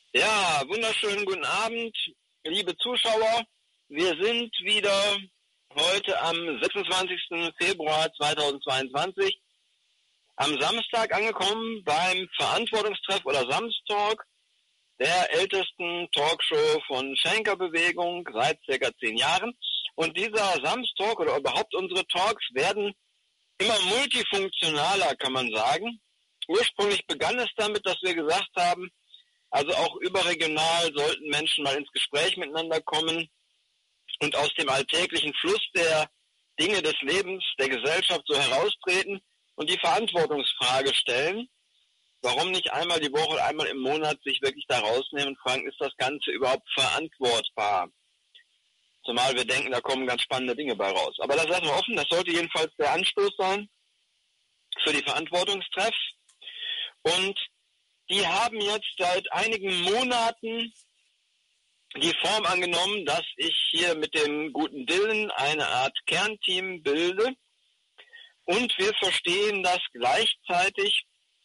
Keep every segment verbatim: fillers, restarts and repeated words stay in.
Ja, wunderschönen guten Abend, liebe Zuschauer. Wir sind wieder heute am sechsundzwanzigsten Februar zweitausendzweiundzwanzig am Samstag angekommen beim Verantwortungstreff oder Samstalk, der ältesten Talkshow von Schenker-Bewegung seit circa zehn Jahren. Und dieser Samstalk oder überhaupt unsere Talks werden immer multifunktionaler, kann man sagen. Ursprünglich begann es damit, dass wir gesagt haben, also auch überregional sollten Menschen mal ins Gespräch miteinander kommen und aus dem alltäglichen Fluss der Dinge des Lebens, der Gesellschaft so heraustreten und die Verantwortungsfrage stellen. Warum nicht einmal die Woche, einmal im Monat sich wirklich da rausnehmen und fragen, ist das Ganze überhaupt verantwortbar? Zumal wir denken, da kommen ganz spannende Dinge bei raus. Aber das lassen wir offen, das sollte jedenfalls der Anstoß sein für die Verantwortungstreffs. Und die haben jetzt seit einigen Monaten die Form angenommen, dass ich hier mit dem guten Dylan eine Art Kernteam bilde. Und wir verstehen das gleichzeitig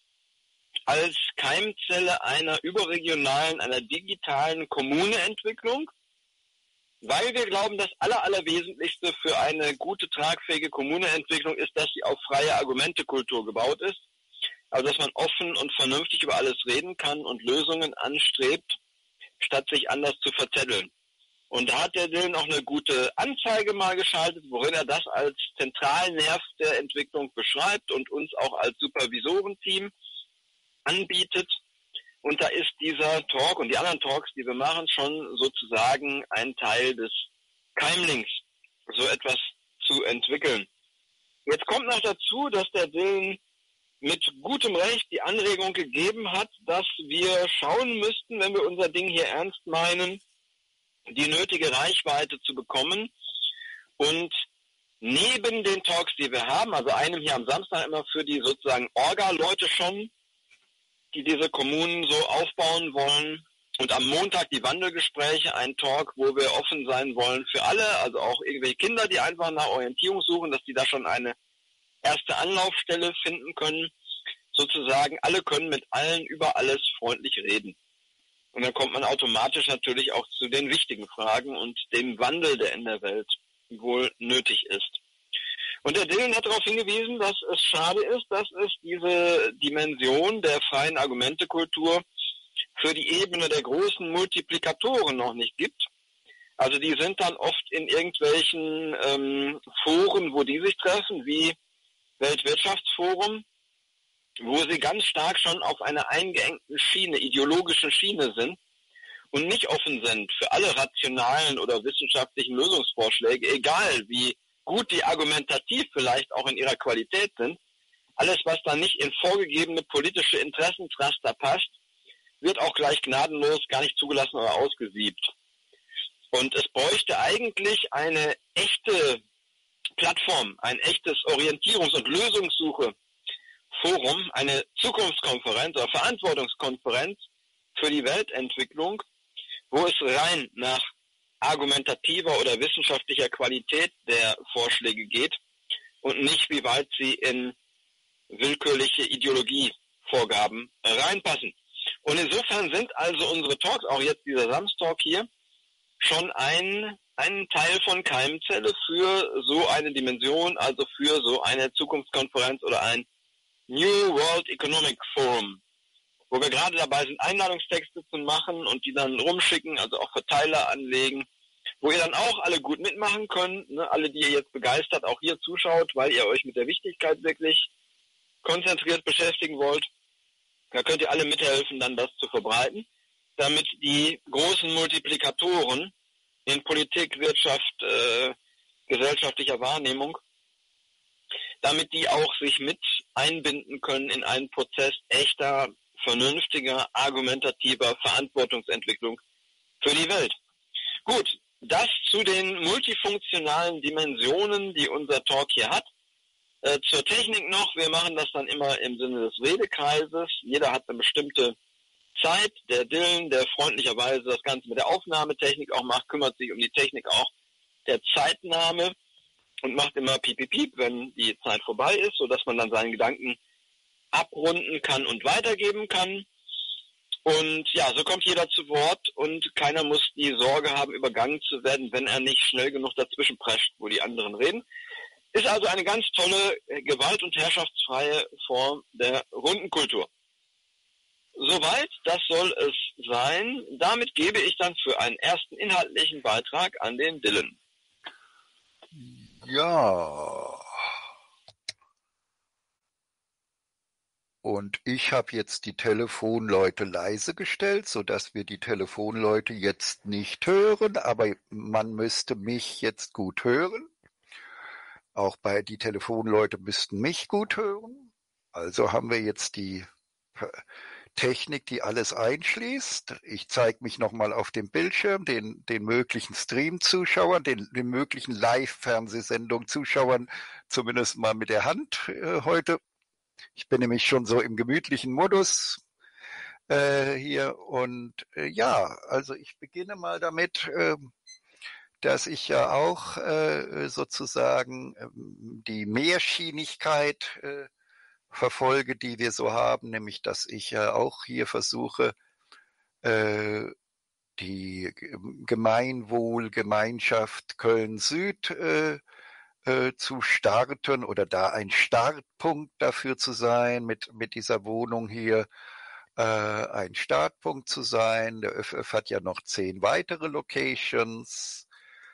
als Keimzelle einer überregionalen, einer digitalen Kommuneentwicklung, weil wir glauben, das Aller, Allerwesentlichste für eine gute, tragfähige Kommuneentwicklung ist, dass sie auf freie Argumentekultur gebaut ist. Also dass man offen und vernünftig über alles reden kann und Lösungen anstrebt, statt sich anders zu verzetteln. Und da hat der Dylan auch eine gute Anzeige mal geschaltet, worin er das als zentralen Nerv der Entwicklung beschreibt und uns auch als Supervisorenteam anbietet. Und da ist dieser Talk und die anderen Talks, die wir machen, schon sozusagen ein Teil des Keimlings, so etwas zu entwickeln. Jetzt kommt noch dazu, dass der Dylan mit gutem Recht die Anregung gegeben hat, dass wir schauen müssten, wenn wir unser Ding hier ernst meinen, die nötige Reichweite zu bekommen. Und neben den Talks, die wir haben, also einem hier am Samstag immer für die sozusagen Orga-Leute schon, die diese Kommunen so aufbauen wollen, und am Montag die Wandelgespräche, ein Talk, wo wir offen sein wollen für alle, also auch irgendwelche Kinder, die einfach nach Orientierung suchen, dass die da schon eine erste Anlaufstelle finden können, sozusagen, alle können mit allen über alles freundlich reden. Und dann kommt man automatisch natürlich auch zu den wichtigen Fragen und dem Wandel, der in der Welt wohl nötig ist. Und der Dylan hat darauf hingewiesen, dass es schade ist, dass es diese Dimension der freien Argumentekultur für die Ebene der großen Multiplikatoren noch nicht gibt. Also die sind dann oft in irgendwelchen ähm, Foren, wo die sich treffen, wie Weltwirtschaftsforum, wo sie ganz stark schon auf einer eingeengten Schiene, ideologischen Schiene sind und nicht offen sind für alle rationalen oder wissenschaftlichen Lösungsvorschläge, egal wie gut die argumentativ vielleicht auch in ihrer Qualität sind. Alles, was da nicht in vorgegebene politische Interessentraster passt, wird auch gleich gnadenlos gar nicht zugelassen oder ausgesiebt. Und es bräuchte eigentlich eine echte Plattform, ein echtes Orientierungs- und Lösungssuche-Forum, eine Zukunftskonferenz oder Verantwortungskonferenz für die Weltentwicklung, wo es rein nach argumentativer oder wissenschaftlicher Qualität der Vorschläge geht und nicht, wie weit sie in willkürliche Ideologievorgaben reinpassen. Und insofern sind also unsere Talks, auch jetzt dieser Samstalk hier, schon ein, ein Teil von Keimzelle für so eine Dimension, also für so eine Zukunftskonferenz oder ein New World Economic Forum, wo wir gerade dabei sind, Einladungstexte zu machen und die dann rumschicken, also auch Verteiler anlegen, wo ihr dann auch alle gut mitmachen könnt, ne? Alle, die ihr jetzt begeistert, auch hier zuschaut, weil ihr euch mit der Wichtigkeit wirklich konzentriert beschäftigen wollt. Da könnt ihr alle mithelfen, dann das zu verbreiten, damit die großen Multiplikatoren in Politik, Wirtschaft, äh, gesellschaftlicher Wahrnehmung, damit die auch sich mit einbinden können in einen Prozess echter, vernünftiger, argumentativer Verantwortungsentwicklung für die Welt. Gut, das zu den multifunktionalen Dimensionen, die unser Talk hier hat. Äh, zur Technik noch, wir machen das dann immer im Sinne des Redekreises. Jeder hat eine bestimmte Zeit. Der Dylan, der freundlicherweise das Ganze mit der Aufnahmetechnik auch macht, kümmert sich um die Technik auch der Zeitnahme und macht immer piep, piep, piep, wenn die Zeit vorbei ist, sodass man dann seinen Gedanken abrunden kann und weitergeben kann. Und ja, so kommt jeder zu Wort und keiner muss die Sorge haben, übergangen zu werden, wenn er nicht schnell genug dazwischen prescht, wo die anderen reden. Ist also eine ganz tolle, gewalt- und herrschaftsfreie Form der Rundenkultur. Soweit, das soll es sein. Damit gebe ich dann für einen ersten inhaltlichen Beitrag an den Dylan. Ja. Und ich habe jetzt die Telefonleute leise gestellt, sodass wir die Telefonleute jetzt nicht hören, aber man müsste mich jetzt gut hören. Auch bei die Telefonleute müssten mich gut hören. Also haben wir jetzt die Technik, die alles einschließt. Ich zeige mich nochmal auf dem Bildschirm, den, den möglichen Stream-Zuschauern, den, den möglichen Live-Fernsehsendung-Zuschauern, zumindest mal mit der Hand äh, heute. Ich bin nämlich schon so im gemütlichen Modus äh, hier. Und äh, ja, also ich beginne mal damit, äh, dass ich ja auch äh, sozusagen äh, die Mehrschienigkeit äh, verfolge, die wir so haben, nämlich dass ich ja auch hier versuche, äh, die Gemeinwohl, Gemeinschaft Köln-Süd äh, äh, zu starten oder da ein Startpunkt dafür zu sein, mit, mit dieser Wohnung hier äh, ein Startpunkt zu sein. Der Ö F F hat ja noch zehn weitere Locations.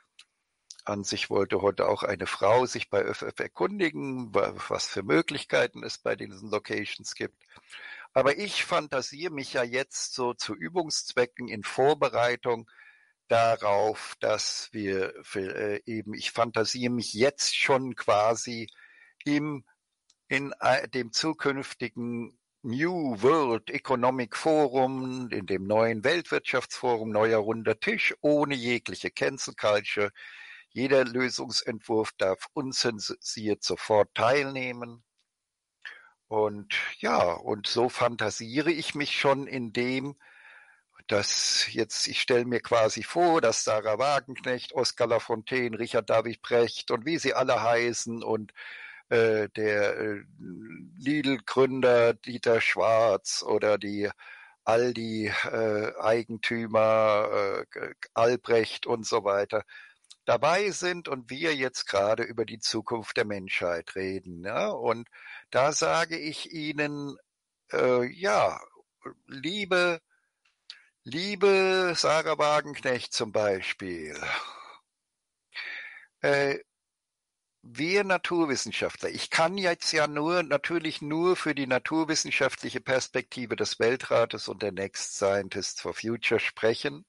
An sich wollte heute auch eine Frau sich bei Ö F F erkundigen, was für Möglichkeiten es bei diesen Locations gibt. Aber ich fantasiere mich ja jetzt so zu Übungszwecken in Vorbereitung darauf, dass wir für, äh, eben, ich fantasiere mich jetzt schon quasi im, in äh, dem zukünftigen New World Economic Forum, in dem neuen Weltwirtschaftsforum, neuer runder Tisch, ohne jegliche Cancel Culture. Jeder Lösungsentwurf darf unzensiert sofort teilnehmen. Und ja, und so fantasiere ich mich schon in dem, dass jetzt, ich stelle mir quasi vor, dass Sarah Wagenknecht, Oskar Lafontaine, Richard David Brecht und wie sie alle heißen und äh, der äh, Lidl-Gründer Dieter Schwarz oder die Aldi-Eigentümer äh, Albrecht und so weiter dabei sind und wir jetzt gerade über die Zukunft der Menschheit reden. Ja? Und da sage ich Ihnen, äh, ja, liebe, liebe Sarah Wagenknecht zum Beispiel, äh, wir Naturwissenschaftler, ich kann jetzt ja nur, natürlich nur für die naturwissenschaftliche Perspektive des Weltrates und der Next Scientists for Future sprechen.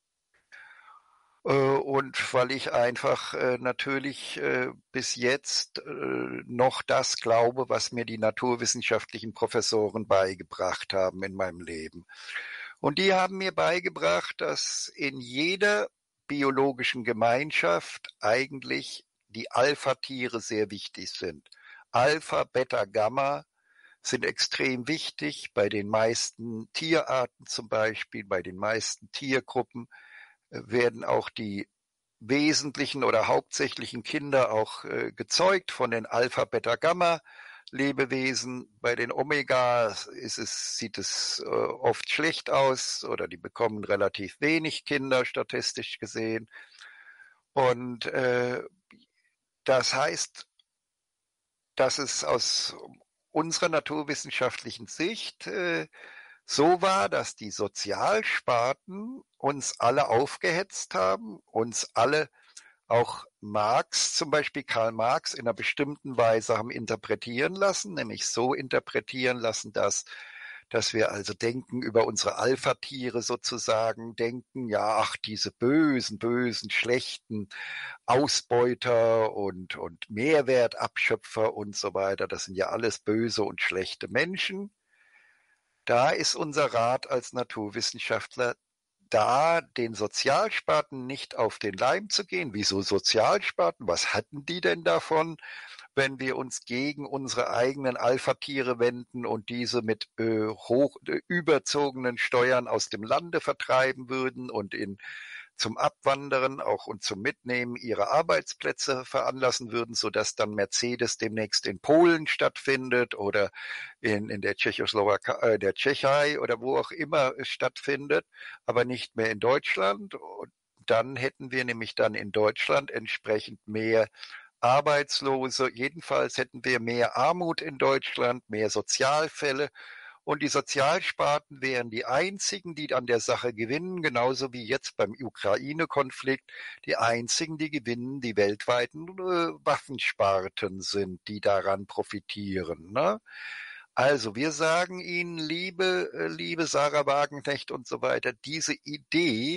Und weil ich einfach äh, natürlich äh, bis jetzt äh, noch das glaube, was mir die naturwissenschaftlichen Professoren beigebracht haben in meinem Leben. Und die haben mir beigebracht, dass in jeder biologischen Gemeinschaft eigentlich die Alpha-Tiere sehr wichtig sind. Alpha, Beta, Gamma sind extrem wichtig bei den meisten Tierarten zum Beispiel, bei den meisten Tiergruppen werden auch die wesentlichen oder hauptsächlichen Kinder auch äh, gezeugt von den Alpha, Beta, Gamma Lebewesen. Bei den Omega ist es, sieht es äh, oft schlecht aus oder die bekommen relativ wenig Kinder statistisch gesehen. Und äh, das heißt, dass es aus unserer naturwissenschaftlichen Sicht äh, so war, dass die Sozialsparten uns alle aufgehetzt haben, uns alle, auch Marx zum Beispiel, Karl Marx in einer bestimmten Weise haben interpretieren lassen, nämlich so interpretieren lassen, dass, dass wir also denken über unsere Alpha-Tiere sozusagen, denken, ja, ach, diese bösen, bösen, schlechten Ausbeuter und, und Mehrwertabschöpfer und so weiter, das sind ja alles böse und schlechte Menschen. Da ist unser Rat als Naturwissenschaftler da, den Sozialsparten nicht auf den Leim zu gehen. Wieso Sozialsparten? Was hatten die denn davon, wenn wir uns gegen unsere eigenen Alpha-Tiere wenden und diese mit äh, hoch äh, überzogenen Steuern aus dem Lande vertreiben würden und in zum Abwandern auch und zum Mitnehmen ihrer Arbeitsplätze veranlassen würden, sodass dann Mercedes demnächst in Polen stattfindet oder in, in der Tschechoslowakei, äh, der Tschechei oder wo auch immer es stattfindet, aber nicht mehr in Deutschland. Und dann hätten wir nämlich dann in Deutschland entsprechend mehr Arbeitslose. Jedenfalls hätten wir mehr Armut in Deutschland, mehr Sozialfälle. Und die Sozialsparten wären die einzigen, die an der Sache gewinnen, genauso wie jetzt beim Ukraine-Konflikt die einzigen, die gewinnen, die weltweiten äh, Waffensparten sind, die daran profitieren. Ne? Also wir sagen Ihnen, liebe, äh, liebe Sarah Wagenknecht und so weiter, diese Idee,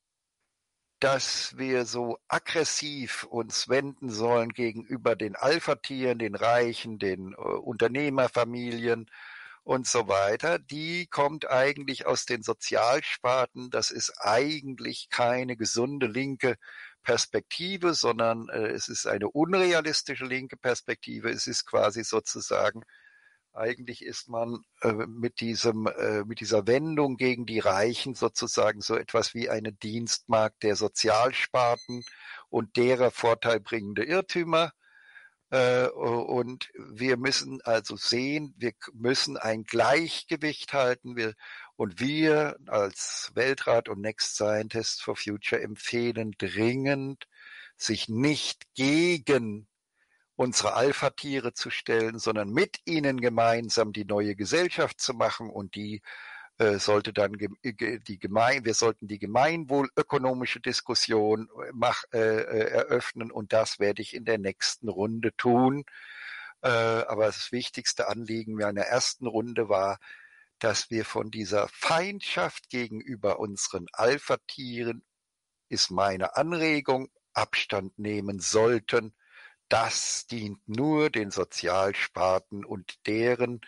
dass wir so aggressiv uns wenden sollen gegenüber den Alpha-Tieren, den Reichen, den äh, Unternehmerfamilien und so weiter, die kommt eigentlich aus den Sozialsparten. Das ist eigentlich keine gesunde linke Perspektive, sondern äh, es ist eine unrealistische linke Perspektive. Es ist quasi sozusagen, eigentlich ist man äh, mit diesem, äh, mit dieser Wendung gegen die Reichen sozusagen so etwas wie eine Dienstmarkt der Sozialsparten und derer vorteilbringende Irrtümer. Äh, und wir müssen also sehen, wir müssen ein Gleichgewicht halten. Wir, und wir als Weltrat und Next Scientists for Future empfehlen dringend, sich nicht gegen unsere Alpha-Tiere zu stellen, sondern mit ihnen gemeinsam die neue Gesellschaft zu machen, und die äh, sollte dann die Gemein, wir sollten die gemeinwohlökonomische Diskussion mach, äh, eröffnen, und das werde ich in der nächsten Runde tun. Äh, aber das wichtigste Anliegen meiner ersten Runde war, dass wir von dieser Feindschaft gegenüber unseren Alpha-Tieren, ist meine Anregung, Abstand nehmen sollten. Das dient nur den Sozialsparten und deren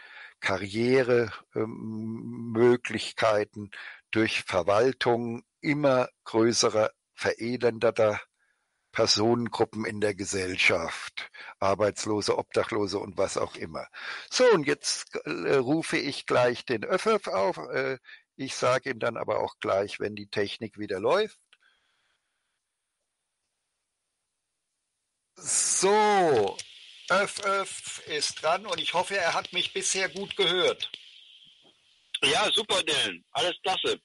Karrieremöglichkeiten durch Verwaltung immer größerer, verelendeter Personengruppen in der Gesellschaft, Arbeitslose, Obdachlose und was auch immer. So, und jetzt äh, rufe ich gleich den Öffef auf. Äh, ich sage ihm dann aber auch gleich, wenn die Technik wieder läuft. So, Öff, Öff ist dran, und ich hoffe, er hat mich bisher gut gehört. Ja, super, Dylan. Alles klasse.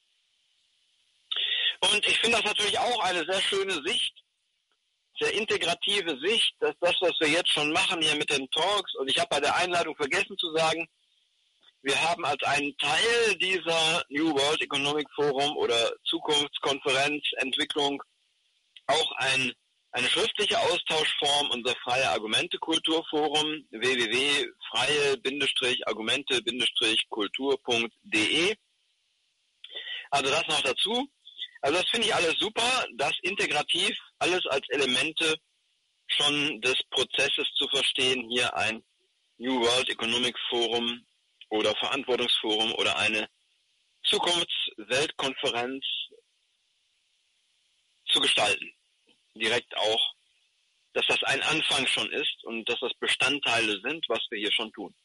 Und ich finde das natürlich auch eine sehr schöne Sicht, sehr integrative Sicht, dass das, was wir jetzt schon machen hier mit den Talks, und ich habe bei der Einladung vergessen zu sagen, wir haben als einen Teil dieser New World Economic Forum oder Zukunftskonferenz Entwicklung auch ein eine schriftliche Austauschform, unser freie Argumente-Kulturforum, w w w punkt freie Argumente Kultur punkt de. Also das noch dazu. Also das finde ich alles super, das integrativ alles als Elemente schon des Prozesses zu verstehen, hier ein New World Economic Forum oder Verantwortungsforum oder eine Zukunftsweltkonferenz zu gestalten. Direkt auch, dass das ein Anfang schon ist und dass das Bestandteile sind, was wir hier schon tun.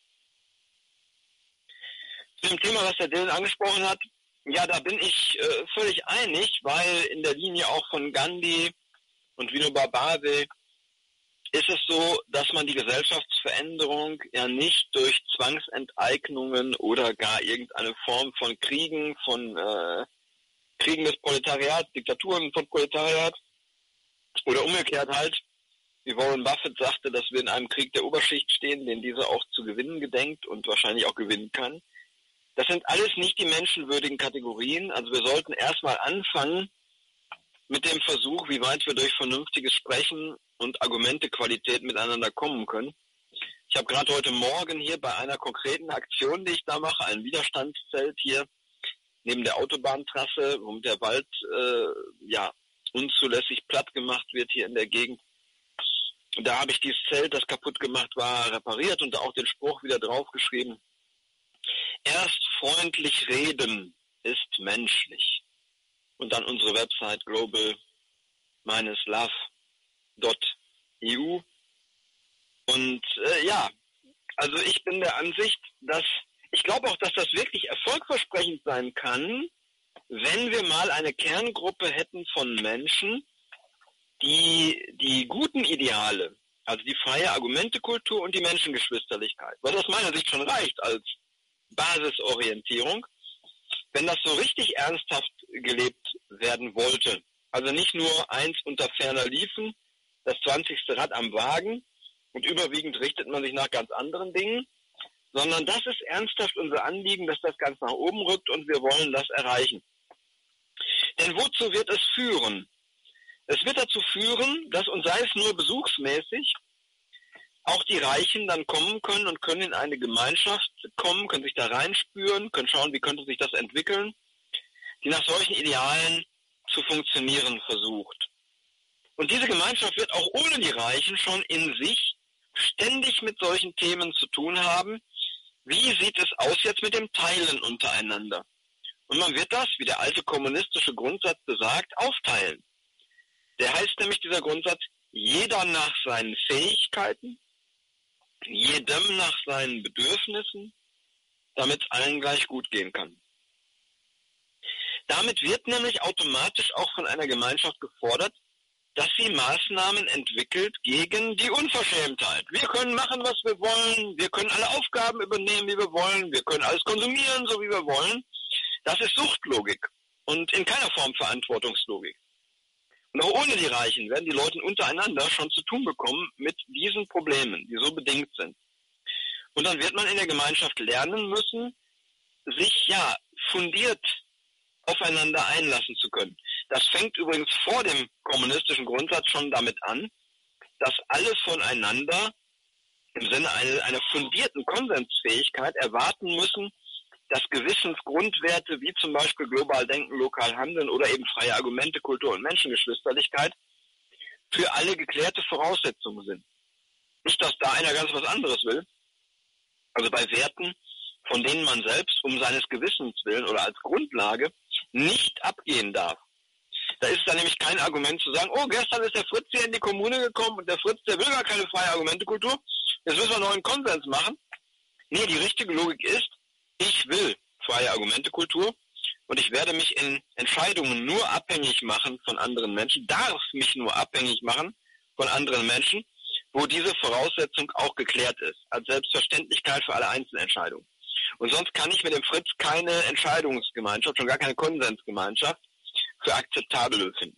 Zu dem Thema, was der Dylan angesprochen hat, ja, da bin ich äh, völlig einig, weil in der Linie auch von Gandhi und Vinoba Bhave ist es so, dass man die Gesellschaftsveränderung ja nicht durch Zwangsenteignungen oder gar irgendeine Form von Kriegen, von äh, Kriegen des Proletariats, Diktaturen von Proletariat, oder umgekehrt halt, wie Warren Buffett sagte, dass wir in einem Krieg der Oberschicht stehen, den diese auch zu gewinnen gedenkt und wahrscheinlich auch gewinnen kann. Das sind alles nicht die menschenwürdigen Kategorien. Also wir sollten erstmal anfangen mit dem Versuch, wie weit wir durch vernünftiges Sprechen und Argumentequalität miteinander kommen können. Ich habe gerade heute Morgen hier bei einer konkreten Aktion, die ich da mache, ein Widerstandszelt hier neben der Autobahntrasse, wo der Wald äh, ja unzulässig platt gemacht wird hier in der Gegend. Und da habe ich dieses Zelt, das kaputt gemacht war, repariert und auch den Spruch wieder draufgeschrieben. Erst freundlich reden ist menschlich. Und dann unsere Website global dash love dot e u. Und äh, ja, also ich bin der Ansicht, dass ich glaube auch, dass das wirklich erfolgversprechend sein kann, wenn wir mal eine Kerngruppe hätten von Menschen, die die guten Ideale, also die freie Argumentekultur und die Menschengeschwisterlichkeit, weil das aus meiner Sicht schon reicht als Basisorientierung, wenn das so richtig ernsthaft gelebt werden wollte, also nicht nur eins unter ferner liefen, das zwanzigste Rad am Wagen und überwiegend richtet man sich nach ganz anderen Dingen, sondern das ist ernsthaft unser Anliegen, dass das ganz nach oben rückt und wir wollen das erreichen. Denn wozu wird es führen? Es wird dazu führen, dass, und sei es nur besuchsmäßig, auch die Reichen dann kommen können und können in eine Gemeinschaft kommen, können sich da reinspüren, können schauen, wie könnte sich das entwickeln, die nach solchen Idealen zu funktionieren versucht. Und diese Gemeinschaft wird auch ohne die Reichen schon in sich ständig mit solchen Themen zu tun haben. Wie sieht es aus jetzt mit dem Teilen untereinander? Und man wird das, wie der alte kommunistische Grundsatz besagt, aufteilen. Der heißt nämlich, dieser Grundsatz, jeder nach seinen Fähigkeiten, jedem nach seinen Bedürfnissen, damit es allen gleich gut gehen kann. Damit wird nämlich automatisch auch von einer Gemeinschaft gefordert, dass sie Maßnahmen entwickelt gegen die Unverschämtheit. Wir können machen, was wir wollen, wir können alle Aufgaben übernehmen, wie wir wollen, wir können alles konsumieren, so wie wir wollen. Das ist Suchtlogik und in keiner Form Verantwortungslogik. Und auch ohne die Reichen werden die Leute untereinander schon zu tun bekommen mit diesen Problemen, die so bedingt sind. Und dann wird man in der Gemeinschaft lernen müssen, sich ja fundiert aufeinander einlassen zu können. Das fängt übrigens vor dem kommunistischen Grundsatz schon damit an, dass alle voneinander im Sinne einer, einer fundierten Konsensfähigkeit erwarten müssen, dass Gewissensgrundwerte wie zum Beispiel global denken, lokal handeln oder eben freie Argumente, Kultur und Menschengeschwisterlichkeit für alle geklärte Voraussetzungen sind. Nicht, dass da einer ganz was anderes will. Also bei Werten, von denen man selbst um seines Gewissens willen oder als Grundlage nicht abgehen darf. Da ist es dann nämlich kein Argument zu sagen, oh, gestern ist der Fritz hier in die Kommune gekommen und der Fritz, der will gar keine freie Argumentekultur, jetzt müssen wir noch einen Konsens machen. Nee, die richtige Logik ist, ich will freie Argumentekultur und ich werde mich in Entscheidungen nur abhängig machen von anderen Menschen, darf mich nur abhängig machen von anderen Menschen, wo diese Voraussetzung auch geklärt ist, als Selbstverständlichkeit für alle Einzelentscheidungen. Und sonst kann ich mit dem Fritz keine Entscheidungsgemeinschaft, schon gar keine Konsensgemeinschaft für akzeptabel befinden.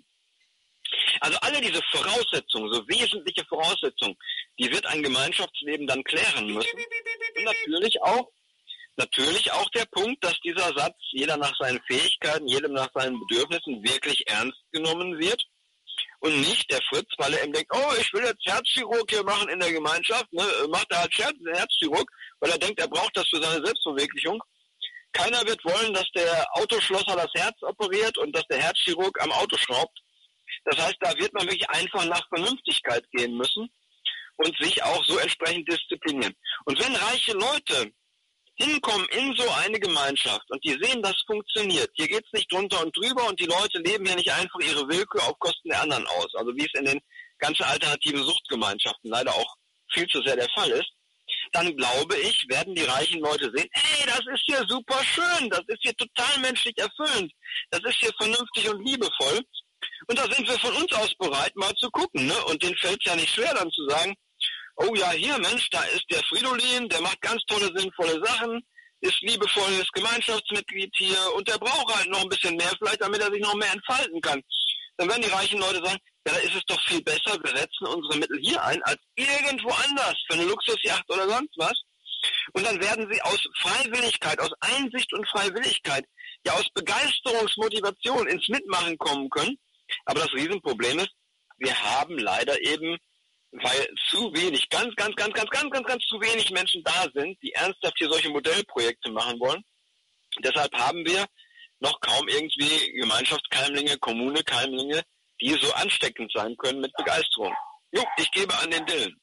Also alle diese Voraussetzungen, so wesentliche Voraussetzungen, die wird ein Gemeinschaftsleben dann klären müssen. Und natürlich auch, natürlich auch der Punkt, dass dieser Satz, jeder nach seinen Fähigkeiten, jedem nach seinen Bedürfnissen, wirklich ernst genommen wird. Und nicht der Fritz, weil er eben denkt, oh, ich will jetzt Herzchirurg hier machen in der Gemeinschaft, ne, macht er halt Scherz, Herzchirurg, weil er denkt, er braucht das für seine Selbstverwirklichung. Keiner wird wollen, dass der Autoschlosser das Herz operiert und dass der Herzchirurg am Auto schraubt. Das heißt, da wird man wirklich einfach nach Vernünftigkeit gehen müssen und sich auch so entsprechend disziplinieren. Und wenn reiche Leute hinkommen in so eine Gemeinschaft und die sehen, das funktioniert, hier geht's nicht drunter und drüber und die Leute leben hier nicht einfach ihre Willkür auf Kosten der anderen aus, also wie es in den ganzen alternativen Suchtgemeinschaften leider auch viel zu sehr der Fall ist, dann glaube ich, werden die reichen Leute sehen, ey, das ist hier super schön, das ist hier total menschlich erfüllend, das ist hier vernünftig und liebevoll und da sind wir von uns aus bereit, mal zu gucken, ne? Und denen fällt es ja nicht schwer dann zu sagen, oh ja, hier, Mensch, da ist der Fridolin, der macht ganz tolle, sinnvolle Sachen, ist liebevolles Gemeinschaftsmitglied hier und der braucht halt noch ein bisschen mehr, vielleicht damit er sich noch mehr entfalten kann. Dann werden die reichen Leute sagen, ja, da ist es doch viel besser, wir setzen unsere Mittel hier ein, als irgendwo anders, für eine Luxusjacht oder sonst was. Und dann werden sie aus Freiwilligkeit, aus Einsicht und Freiwilligkeit, ja aus Begeisterungsmotivation ins Mitmachen kommen können. Aber das Riesenproblem ist, wir haben leider eben, weil zu wenig, ganz, ganz, ganz, ganz, ganz, ganz, ganz zu wenig Menschen da sind, die ernsthaft hier solche Modellprojekte machen wollen. Deshalb haben wir noch kaum irgendwie Gemeinschaftskeimlinge, Kommune-Keimlinge, die so ansteckend sein können mit Begeisterung. Jo, ich gebe an den Dillen.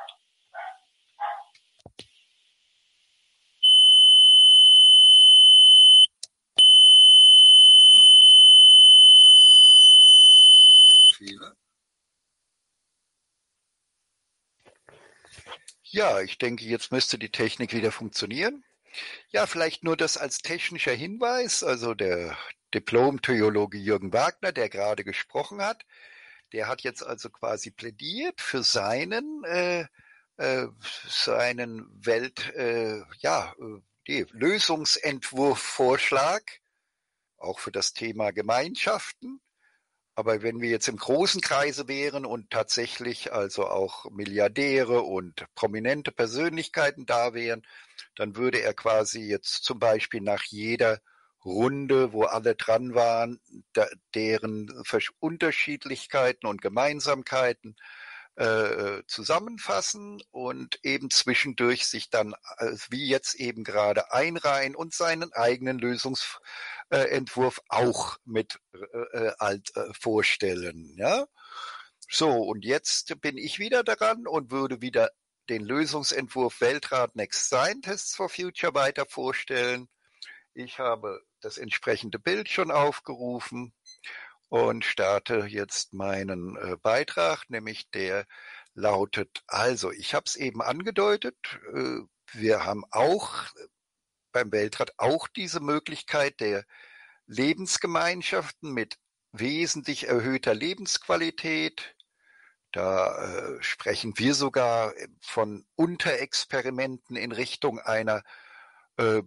Ja, ich denke, jetzt müsste die Technik wieder funktionieren. Ja, vielleicht nur das als technischer Hinweis. Also der Diplom-Theologe Jürgen Wagner, der gerade gesprochen hat. Der hat jetzt also quasi plädiert für seinen, äh, äh, seinen Welt, äh, ja, die Lösungsentwurf-Vorschlag, auch für das Thema Gemeinschaften. Aber wenn wir jetzt im großen Kreise wären und tatsächlich also auch Milliardäre und prominente Persönlichkeiten da wären, dann würde er quasi jetzt zum Beispiel nach jeder Runde, wo alle dran waren, da, deren Unterschiedlichkeiten und Gemeinsamkeiten äh, zusammenfassen und eben zwischendurch sich dann, äh, wie jetzt eben gerade, einreihen und seinen eigenen Lösungsentwurf auch mit äh, alt, äh, vorstellen. Ja? So, und jetzt bin ich wieder daran und würde wieder den Lösungsentwurf Weltrat Next Scientists for Future weiter vorstellen. Ich habe das entsprechende Bild schon aufgerufen und starte jetzt meinen äh, Beitrag, nämlich der lautet, also ich habe es eben angedeutet, äh, wir haben auch beim Weltrat auch diese Möglichkeit der Lebensgemeinschaften mit wesentlich erhöhter Lebensqualität. Da äh, sprechen wir sogar von Unterexperimenten in Richtung einer äh,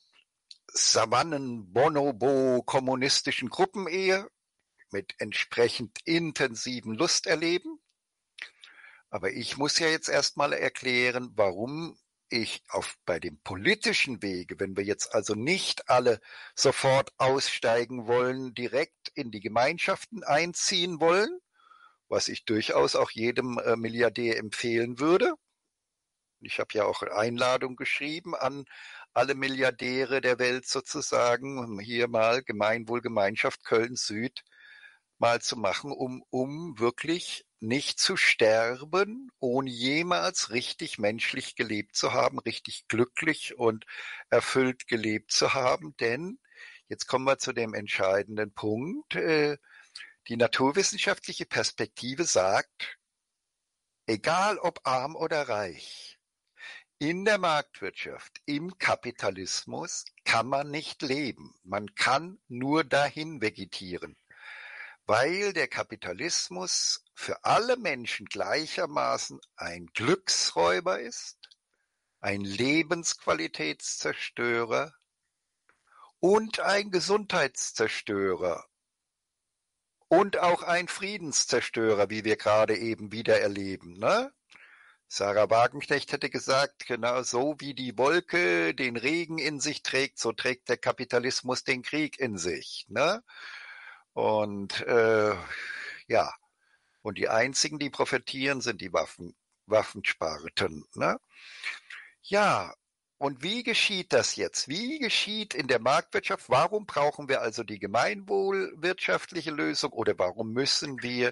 Savannen-Bonobo-kommunistischen Gruppenehe mit entsprechend intensiven Lusterleben. Aber ich muss ja jetzt erstmal erklären, warum ich auf, bei dem politischen Wege, wenn wir jetzt also nicht alle sofort aussteigen wollen, direkt in die Gemeinschaften einziehen wollen, was ich durchaus auch jedem äh, Milliardär empfehlen würde. Ich habe ja auch eine Einladung geschrieben an alle Milliardäre der Welt sozusagen, hier mal Gemeinwohl, Gemeinschaft Köln Süd mal zu machen, um, um wirklich nicht zu sterben, ohne jemals richtig menschlich gelebt zu haben, richtig glücklich und erfüllt gelebt zu haben. Denn, jetzt kommen wir zu dem entscheidenden Punkt, äh, die naturwissenschaftliche Perspektive sagt, egal ob arm oder reich, in der Marktwirtschaft, im Kapitalismus kann man nicht leben. Man kann nur dahin vegetieren, weil der Kapitalismus für alle Menschen gleichermaßen ein Glücksräuber ist, ein Lebensqualitätszerstörer und ein Gesundheitszerstörer und auch ein Friedenszerstörer, wie wir gerade eben wieder erleben, ne? Sarah Wagenknecht hätte gesagt, genau so wie die Wolke den Regen in sich trägt, so trägt der Kapitalismus den Krieg in sich, ne? Und äh, ja, und die einzigen, die profitieren, sind die Waffen, Waffensparten, ne? Ja, und wie geschieht das jetzt? Wie geschieht in der Marktwirtschaft? Warum brauchen wir also die gemeinwohlwirtschaftliche Lösung oder warum müssen wir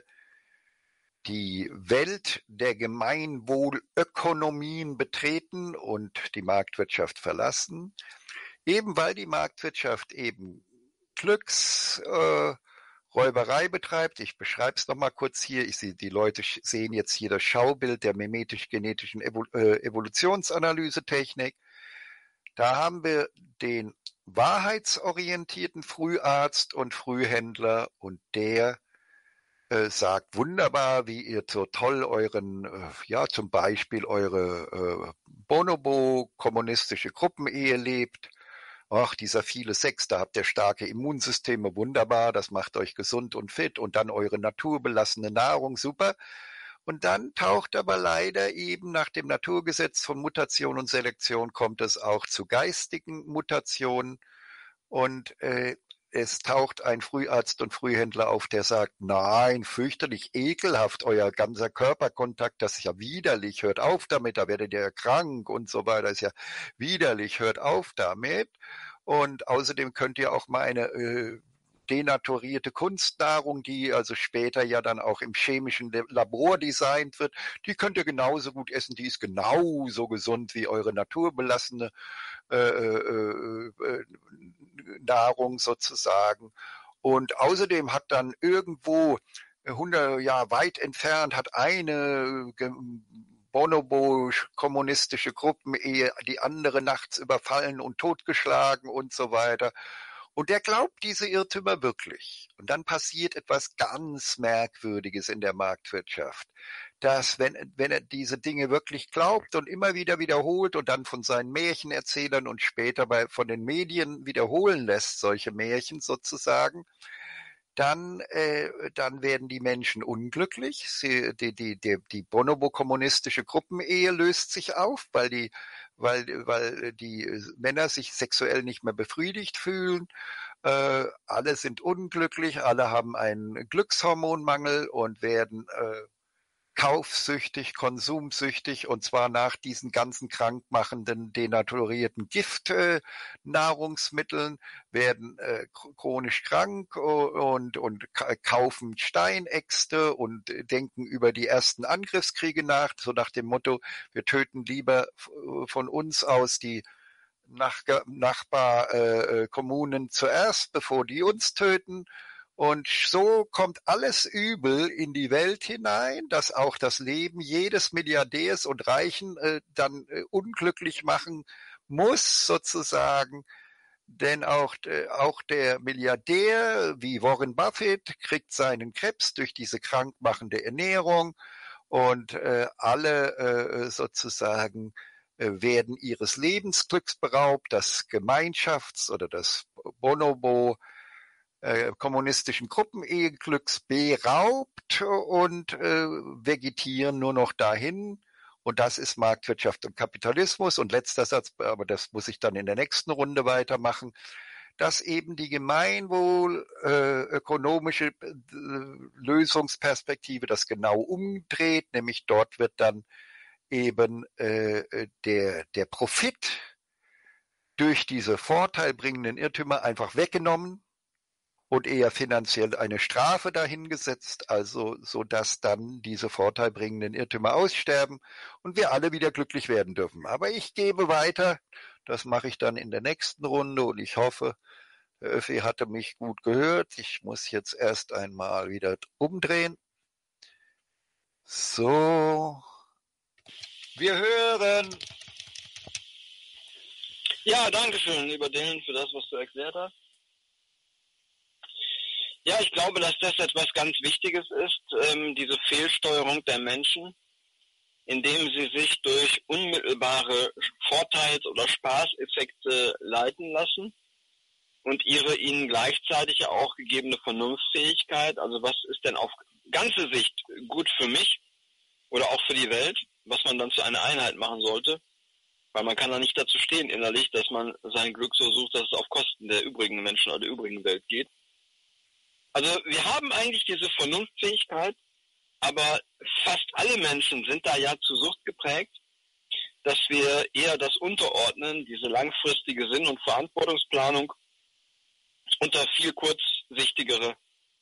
die Welt der Gemeinwohlökonomien betreten und die Marktwirtschaft verlassen? Eben weil die Marktwirtschaft eben Glücksräuberei äh, betreibt. Ich beschreibe es nochmal kurz hier. Ich sehe, die Leute sehen jetzt hier das Schaubild der mimetisch-genetischen Evol äh, Evolutionsanalyse-Technik. Da haben wir den wahrheitsorientierten Früharzt und Frühhändler und der äh, sagt wunderbar, wie ihr so toll euren, äh, ja zum Beispiel eure äh, Bonobo-kommunistische Gruppenehe lebt. Ach, dieser viele Sex, da habt ihr starke Immunsysteme, wunderbar, das macht euch gesund und fit und dann eure naturbelassene Nahrung, super. Und dann taucht aber leider eben nach dem Naturgesetz von Mutation und Selektion kommt es auch zu geistigen Mutationen und äh, es taucht ein Früharzt und Frühhändler auf, der sagt, nein, fürchterlich ekelhaft, euer ganzer Körperkontakt, das ist ja widerlich, hört auf damit, da werdet ihr krank und so weiter, ist ja widerlich, hört auf damit. Und außerdem könnt ihr auch meine äh, denaturierte Kunstnahrung, die also später ja dann auch im chemischen Labor designt wird, die könnt ihr genauso gut essen, die ist genauso gesund wie eure naturbelassene äh, äh, äh, Nahrung sozusagen. Und außerdem hat dann irgendwo hundert Jahre weit entfernt hat eine Bonobo-kommunistische Gruppenehe die andere nachts überfallen und totgeschlagen und so weiter. Und der glaubt diese Irrtümer wirklich. Und dann passiert etwas ganz Merkwürdiges in der Marktwirtschaft, dass wenn, wenn er diese Dinge wirklich glaubt und immer wieder wiederholt und dann von seinen Märchenerzählern und später bei, von den Medien wiederholen lässt, solche Märchen sozusagen, dann, äh, dann werden die Menschen unglücklich. Sie, die, die, die, die bonobo-kommunistische Gruppenehe löst sich auf, weil die, weil, weil die Männer sich sexuell nicht mehr befriedigt fühlen. Äh, alle sind unglücklich, alle haben einen Glückshormonmangel und werden äh, kaufsüchtig, konsumsüchtig, und zwar nach diesen ganzen krankmachenden, denaturierten Giftnahrungsmitteln, werden äh, chronisch krank und, und kaufen Steinäxte und denken über die ersten Angriffskriege nach, so nach dem Motto, wir töten lieber von uns aus die Nach Nachbarkommunen äh, zuerst, bevor die uns töten. Und so kommt alles Übel in die Welt hinein, das auch das Leben jedes Milliardärs und Reichen äh, dann äh, unglücklich machen muss, sozusagen. Denn auch, äh, auch der Milliardär wie Warren Buffett kriegt seinen Krebs durch diese krankmachende Ernährung, und äh, alle äh, sozusagen äh, werden ihres Lebensglücks beraubt, das Gemeinschafts- oder das Bonobo Äh, kommunistischen Gruppeneheglücks beraubt und äh, vegetieren nur noch dahin. Und das ist Marktwirtschaft und Kapitalismus. Und letzter Satz, aber das muss ich dann in der nächsten Runde weitermachen, dass eben die gemeinwohlökonomische äh, Lösungsperspektive das genau umdreht, nämlich dort wird dann eben äh, der, der Profit durch diese vorteilbringenden Irrtümer einfach weggenommen und eher finanziell eine Strafe dahingesetzt, also so dass dann diese vorteilbringenden Irrtümer aussterben und wir alle wieder glücklich werden dürfen. Aber ich gebe weiter, das mache ich dann in der nächsten Runde, und ich hoffe, der Öffi hatte mich gut gehört. Ich muss jetzt erst einmal wieder umdrehen. So, wir hören. Ja, danke schön, lieber Dylan, für das, was du erklärt hast. Ja, ich glaube, dass das etwas ganz Wichtiges ist, ähm, diese Fehlsteuerung der Menschen, indem sie sich durch unmittelbare Vorteils- oder Spaßeffekte leiten lassen und ihre ihnen gleichzeitig ja auch gegebene Vernunftsfähigkeit, also was ist denn auf ganze Sicht gut für mich oder auch für die Welt, was man dann zu einer Einheit machen sollte, weil man kann da nicht dazu stehen innerlich, dass man sein Glück so sucht, dass es auf Kosten der übrigen Menschen oder der übrigen Welt geht. Also wir haben eigentlich diese Vernunftfähigkeit, aber fast alle Menschen sind da ja zu Sucht geprägt, dass wir eher das unterordnen, diese langfristige Sinn- und Verantwortungsplanung, unter viel kurzsichtigere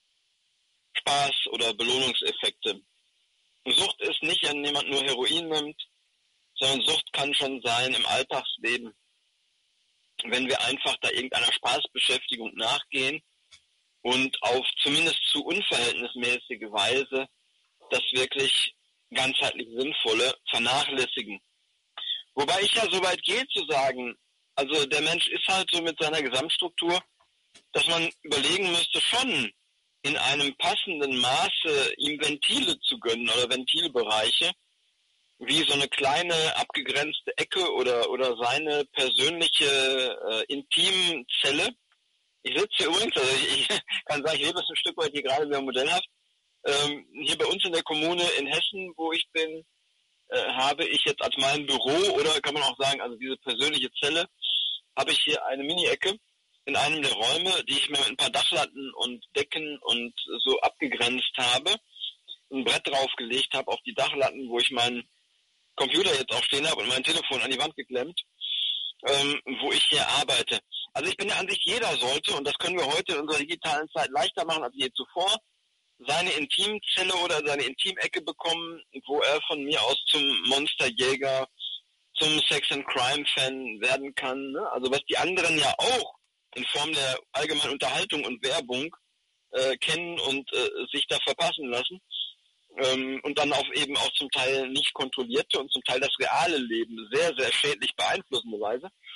Spaß- oder Belohnungseffekte. Sucht ist nicht, wenn jemand nur Heroin nimmt, sondern Sucht kann schon sein im Alltagsleben, wenn wir einfach da irgendeiner Spaßbeschäftigung nachgehen und auf zumindest zu unverhältnismäßige Weise das wirklich ganzheitlich Sinnvolle vernachlässigen. Wobei ich ja so weit gehe zu sagen, also der Mensch ist halt so mit seiner Gesamtstruktur, dass man überlegen müsste, schon in einem passenden Maße ihm Ventile zu gönnen oder Ventilbereiche, wie so eine kleine abgegrenzte Ecke oder, oder seine persönliche äh, Intimzelle. Ich sitze hier übrigens, also ich, ich kann sagen, ich lebe es ein Stück weit hier gerade wieder modellhaft. Ähm, hier bei uns in der Kommune in Hessen, wo ich bin, äh, habe ich jetzt als mein Büro, oder kann man auch sagen, also diese persönliche Zelle, habe ich hier eine Mini-Ecke in einem der Räume, die ich mir mit ein paar Dachlatten und Decken und so abgegrenzt habe, ein Brett draufgelegt habe auf die Dachlatten, wo ich meinen Computer jetzt auch stehen habe und mein Telefon an die Wand geklemmt, ähm, wo ich hier arbeite. Also ich bin der Ansicht, jeder sollte, und das können wir heute in unserer digitalen Zeit leichter machen als je zuvor, seine Intimzelle oder seine Intimecke bekommen, wo er von mir aus zum Monsterjäger, zum Sex-and-Crime-Fan werden kann. Ne? Also was die anderen ja auch in Form der allgemeinen Unterhaltung und Werbung äh, kennen und äh, sich da verpassen lassen. Ähm, und dann auch eben auch zum Teil nicht kontrollierte und zum Teil das reale Leben sehr, sehr schädlich beeinflussende Weise.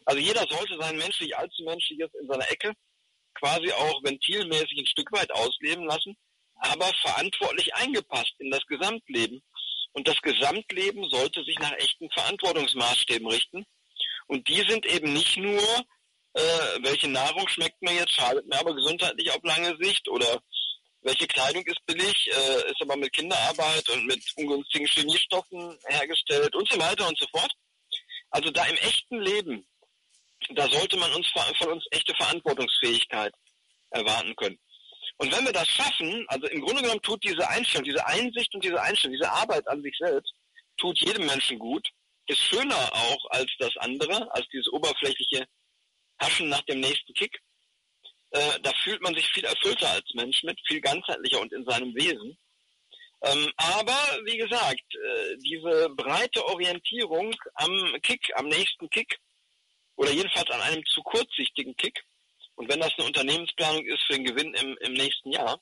Also jeder sollte sein menschlich, allzu menschliches in seiner Ecke quasi auch ventilmäßig ein Stück weit ausleben lassen, aber verantwortlich eingepasst in das Gesamtleben. Und das Gesamtleben sollte sich nach echten Verantwortungsmaßstäben richten. Und die sind eben nicht nur, äh, welche Nahrung schmeckt mir jetzt, schadet mir aber gesundheitlich auf lange Sicht, oder welche Kleidung ist billig, äh, ist aber mit Kinderarbeit und mit ungünstigen Chemiestoffen hergestellt und so weiter und so fort. Also da im echten Leben, da sollte man uns von uns echte Verantwortungsfähigkeit erwarten können. Und wenn wir das schaffen, also im Grunde genommen tut diese Einstellung, diese Einsicht und diese Einstellung, diese Arbeit an sich selbst, tut jedem Menschen gut, ist schöner auch als das andere, als dieses oberflächliche Haschen nach dem nächsten Kick. Äh, da fühlt man sich viel erfüllter als Mensch mit, viel ganzheitlicher und in seinem Wesen. Ähm, aber wie gesagt, äh, diese breite Orientierung am Kick, am nächsten Kick, oder jedenfalls an einem zu kurzsichtigen Kick, und wenn das eine Unternehmensplanung ist für den Gewinn im, im nächsten Jahr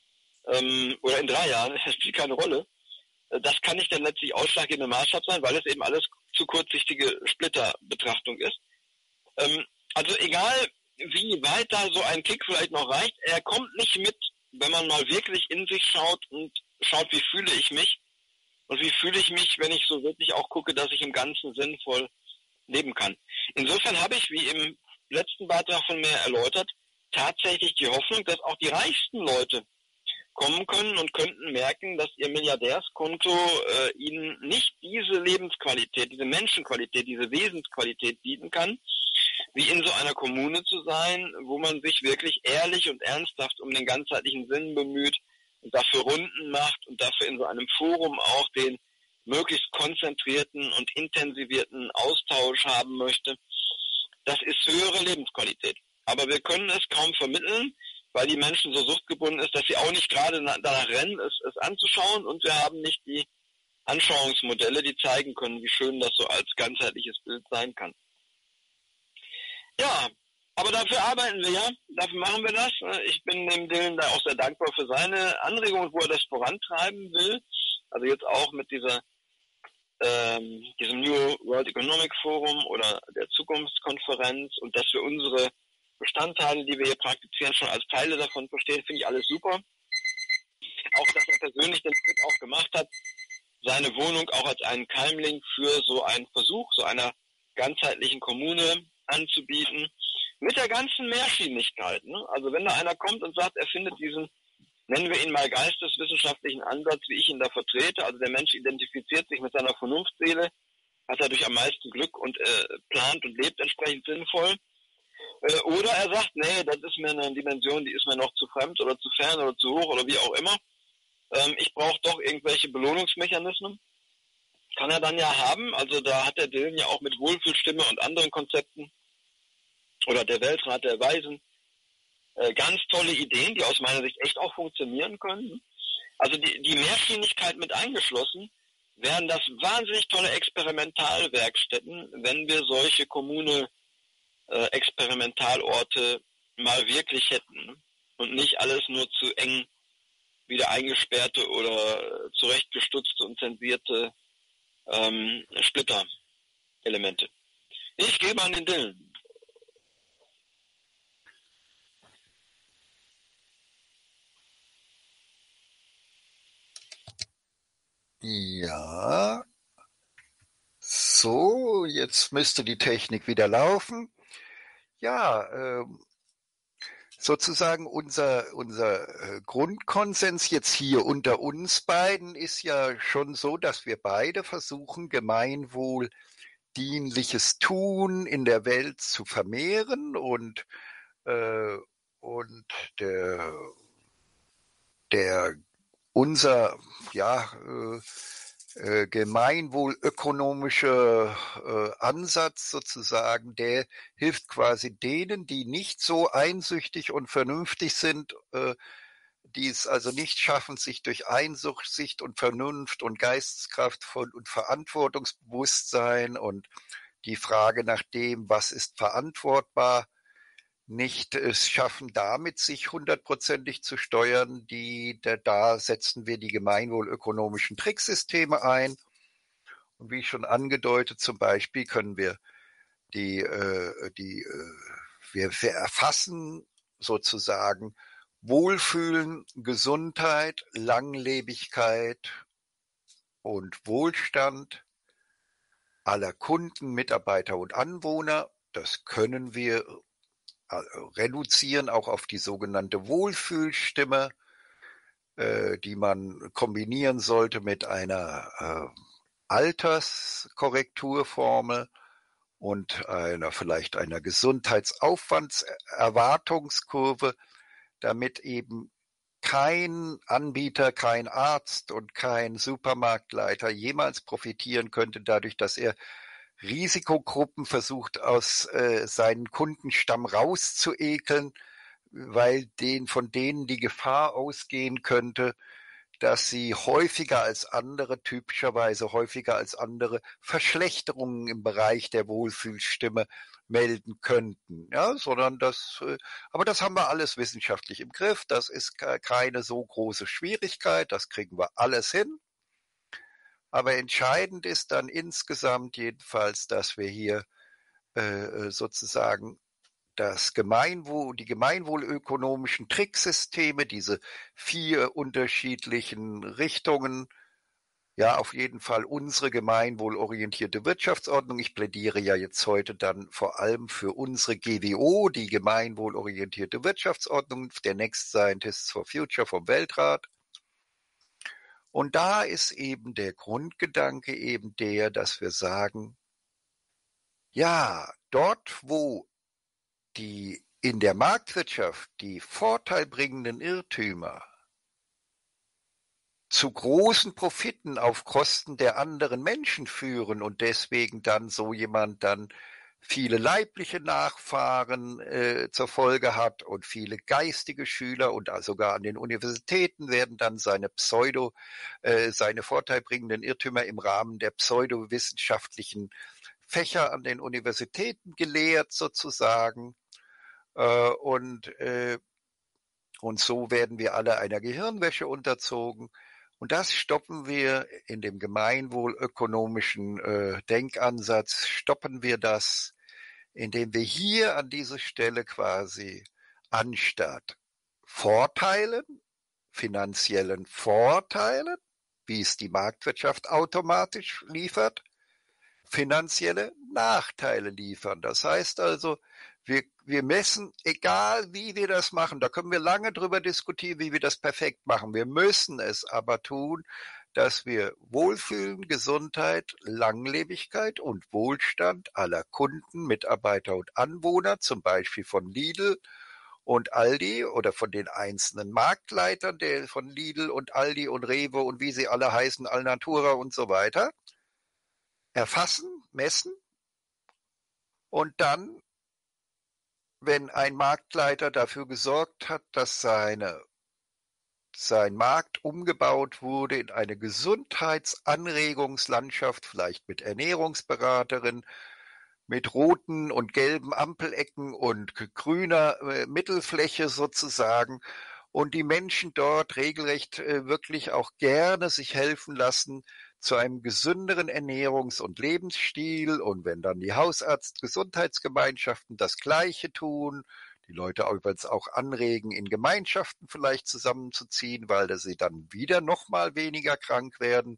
ähm, oder in drei Jahren, das spielt keine Rolle, äh, das kann nicht dann letztlich ausschlaggebender Maßstab sein, weil es eben alles zu kurzsichtige Splitterbetrachtung ist. Ähm, also egal, wie weit da so ein Kick vielleicht noch reicht, er kommt nicht mit, wenn man mal wirklich in sich schaut und schaut, wie fühle ich mich und wie fühle ich mich, wenn ich so wirklich auch gucke, dass ich im Ganzen sinnvoll leben kann. Insofern habe ich, wie im letzten Beitrag von mir erläutert, tatsächlich die Hoffnung, dass auch die reichsten Leute kommen können und könnten merken, dass ihr Milliardärskonto äh, ihnen nicht diese Lebensqualität, diese Menschenqualität, diese Wesensqualität bieten kann, wie in so einer Kommune zu sein, wo man sich wirklich ehrlich und ernsthaft um den ganzheitlichen Sinn bemüht und dafür Runden macht und dafür in so einem Forum auch den möglichst konzentrierten und intensivierten Austausch haben möchte. Das ist höhere Lebensqualität. Aber wir können es kaum vermitteln, weil die Menschen so suchtgebunden ist, dass sie auch nicht gerade danach rennen, es, es anzuschauen, und wir haben nicht die Anschauungsmodelle, die zeigen können, wie schön das so als ganzheitliches Bild sein kann. Ja, aber dafür arbeiten wir ja, dafür machen wir das. Ich bin dem Dylan da auch sehr dankbar für seine Anregung, wo er das vorantreiben will. Also jetzt auch mit dieser ähm, diesem New World Economic Forum oder der Zukunftskonferenz, und dass wir unsere Bestandteile, die wir hier praktizieren, schon als Teile davon verstehen, finde ich alles super. Auch, dass er persönlich den Schritt auch gemacht hat, seine Wohnung auch als einen Keimling für so einen Versuch, so einer ganzheitlichen Kommune anzubieten, mit der ganzen Mehrschienigkeit. Ne? Also wenn da einer kommt und sagt, er findet diesen, nennen wir ihn mal geisteswissenschaftlichen Ansatz, wie ich ihn da vertrete, also der Mensch identifiziert sich mit seiner Vernunftseele, hat dadurch am meisten Glück und äh, plant und lebt entsprechend sinnvoll. Äh, oder er sagt, nee, das ist mir eine Dimension, die ist mir noch zu fremd oder zu fern oder zu hoch oder wie auch immer. Ähm, ich brauche doch irgendwelche Belohnungsmechanismen. Kann er dann ja haben. Also da hat der Dylan ja auch mit Wohlfühlstimme und anderen Konzepten oder der Weltrat der Weisen äh, ganz tolle Ideen, die aus meiner Sicht echt auch funktionieren können. Also die, die Mehrschienigkeit mit eingeschlossen, wären das wahnsinnig tolle Experimentalwerkstätten, wenn wir solche Kommune äh, Experimentalorte mal wirklich hätten und nicht alles nur zu eng wieder eingesperrte oder zurechtgestutzte und zensierte ähm, Splitterelemente. Ich gebe an den Dylan. Ja, so, jetzt müsste die Technik wieder laufen. Ja, ähm, sozusagen unser, unser äh, Grundkonsens jetzt hier unter uns beiden ist ja schon so, dass wir beide versuchen, gemeinwohldienliches Tun in der Welt zu vermehren, und, äh, und der, der unser, ja, äh, äh, gemeinwohlökonomische äh, Ansatz sozusagen, der hilft quasi denen, die nicht so einsüchtig und vernünftig sind, äh, die es also nicht schaffen, sich durch Einsicht und Vernunft und Geisteskraft und Verantwortungsbewusstsein und die Frage nach dem, was ist verantwortbar, nicht es schaffen, damit sich hundertprozentig zu steuern. Die, da, da setzen wir die gemeinwohlökonomischen Tricksysteme ein. Und wie schon angedeutet, zum Beispiel können wir die, äh, die, äh, wir, wir erfassen sozusagen Wohlfühlen, Gesundheit, Langlebigkeit und Wohlstand aller Kunden, Mitarbeiter und Anwohner. Das können wir äh, reduzieren auch auf die sogenannte Wohlfühlstimme, äh, die man kombinieren sollte mit einer äh, Alterskorrekturformel und einer vielleicht einer Gesundheitsaufwandserwartungskurve, damit eben kein Anbieter, kein Arzt und kein Supermarktleiter jemals profitieren könnte dadurch, dass er Risikogruppen versucht aus äh, seinen Kundenstamm rauszuekeln, weil den, von denen die Gefahr ausgehen könnte, dass sie häufiger als andere, typischerweise häufiger als andere, Verschlechterungen im Bereich der Wohlfühlstimme melden könnten. Ja, sondern das, aber das haben wir alles wissenschaftlich im Griff. Das ist keine so große Schwierigkeit. Das kriegen wir alles hin. Aber entscheidend ist dann insgesamt jedenfalls, dass wir hier äh, sozusagen das Gemeinwohl, die gemeinwohlökonomischen Tricksysteme, diese vier unterschiedlichen Richtungen, ja, auf jeden Fall unsere gemeinwohlorientierte Wirtschaftsordnung. Ich plädiere ja jetzt heute dann vor allem für unsere G W O, die gemeinwohlorientierte Wirtschaftsordnung der Next Scientists for Future vom Weltrat. Und da ist eben der Grundgedanke eben der, dass wir sagen, ja, dort, wo die in der Marktwirtschaft die vorteilbringenden Irrtümer zu großen Profiten auf Kosten der anderen Menschen führen und deswegen dann so jemand dann viele leibliche Nachfahren äh, zur Folge hat und viele geistige Schüler und sogar an den Universitäten werden dann seine Pseudo, äh, seine vorteilbringenden Irrtümer im Rahmen der pseudowissenschaftlichen Fächer an den Universitäten gelehrt sozusagen. Und, äh, und so werden wir alle einer Gehirnwäsche unterzogen. Und das stoppen wir in dem gemeinwohlökonomischen äh, Denkansatz, stoppen wir das, indem wir hier an dieser Stelle quasi anstatt Vorteilen, finanziellen Vorteilen, wie es die Marktwirtschaft automatisch liefert, finanzielle Nachteile liefern. Das heißt also, wir, wir messen, egal wie wir das machen, da können wir lange drüber diskutieren, wie wir das perfekt machen. Wir müssen es aber tun, dass wir Wohlfühlen, Gesundheit, Langlebigkeit und Wohlstand aller Kunden, Mitarbeiter und Anwohner, zum Beispiel von Lidl und Aldi oder von den einzelnen Marktleitern der, von Lidl und Aldi und Rewe und wie sie alle heißen, Alnatura und so weiter, erfassen, messen und dann, wenn ein Marktleiter dafür gesorgt hat, dass seine, sein Markt umgebaut wurde in eine Gesundheitsanregungslandschaft, vielleicht mit Ernährungsberaterin, mit roten und gelben Ampelecken und grüner äh, Mittelfläche sozusagen und die Menschen dort regelrecht äh, wirklich auch gerne sich helfen lassen zu einem gesünderen Ernährungs- und Lebensstil und wenn dann die Hausarzt-Gesundheitsgemeinschaften das Gleiche tun, die Leute übrigens auch anregen, in Gemeinschaften vielleicht zusammenzuziehen, weil sie dann wieder noch mal weniger krank werden.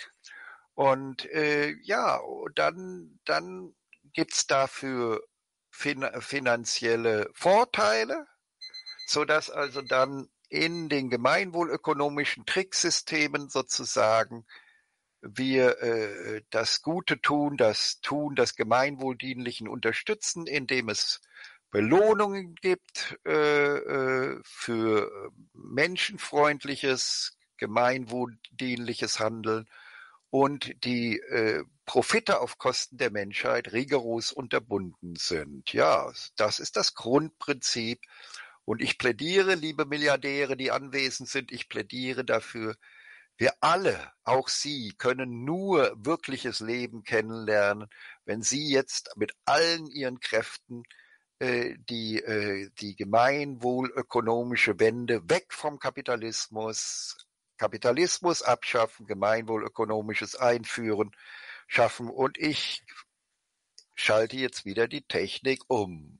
Und äh, ja, dann, dann gibt's dafür fin finanzielle Vorteile, sodass also dann in den gemeinwohlökonomischen Tricksystemen sozusagen wir äh, das Gute tun, das Tun, das Gemeinwohldienlichen unterstützen, indem es Belohnungen gibt äh, äh, für menschenfreundliches, gemeinwohldienliches Handeln und die äh, Profite auf Kosten der Menschheit rigoros unterbunden sind. Ja, das ist das Grundprinzip. Und ich plädiere, liebe Milliardäre, die anwesend sind, ich plädiere dafür, wir alle, auch Sie, können nur wirkliches Leben kennenlernen, wenn Sie jetzt mit allen Ihren Kräften äh, die, äh, die gemeinwohlökonomische Wende weg vom Kapitalismus, Kapitalismus abschaffen, gemeinwohlökonomisches einführen, schaffen. Und ich schalte jetzt wieder die Technik um.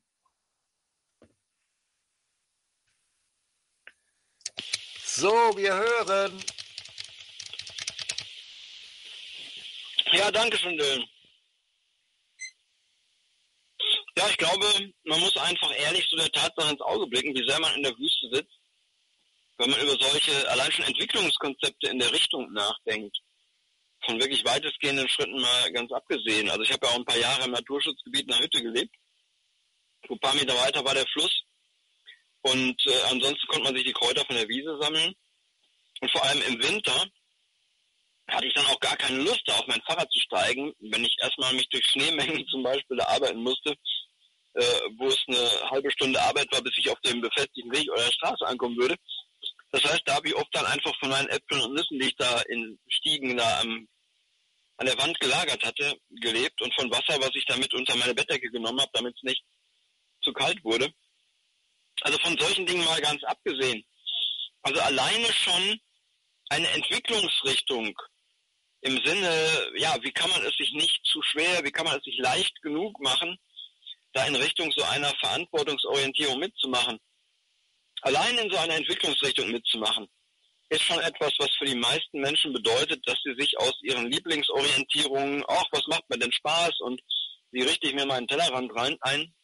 So, wir hören. Ja, danke schön, Dylan. Ja, ich glaube, man muss einfach ehrlich zu der Tatsache ins Auge blicken, wie sehr man in der Wüste sitzt, wenn man über solche allein schon Entwicklungskonzepte in der Richtung nachdenkt. Von wirklich weitestgehenden Schritten mal ganz abgesehen. Also ich habe ja auch ein paar Jahre im Naturschutzgebiet in einer Hütte gelebt. Ein paar Meter weiter war der Fluss. Und äh, ansonsten konnte man sich die Kräuter von der Wiese sammeln. Und vor allem im Winter hatte ich dann auch gar keine Lust, da auf mein Fahrrad zu steigen, wenn ich erstmal mich durch Schneemengen zum Beispiel arbeiten musste, äh, wo es eine halbe Stunde Arbeit war, bis ich auf dem befestigten Weg oder der Straße ankommen würde. Das heißt, da habe ich oft dann einfach von meinen Äpfeln und Nüssen, die ich da in Stiegen da am, an der Wand gelagert hatte, gelebt und von Wasser, was ich damit unter meine Bettdecke genommen habe, damit es nicht zu kalt wurde. Also von solchen Dingen mal ganz abgesehen. Also alleine schon eine Entwicklungsrichtung im Sinne, ja, wie kann man es sich nicht zu schwer, wie kann man es sich leicht genug machen, da in Richtung so einer Verantwortungsorientierung mitzumachen. Allein in so einer Entwicklungsrichtung mitzumachen, ist schon etwas, was für die meisten Menschen bedeutet, dass sie sich aus ihren Lieblingsorientierungen, ach, was macht mir denn Spaß und wie richte ich mir meinen Tellerrand rein ein,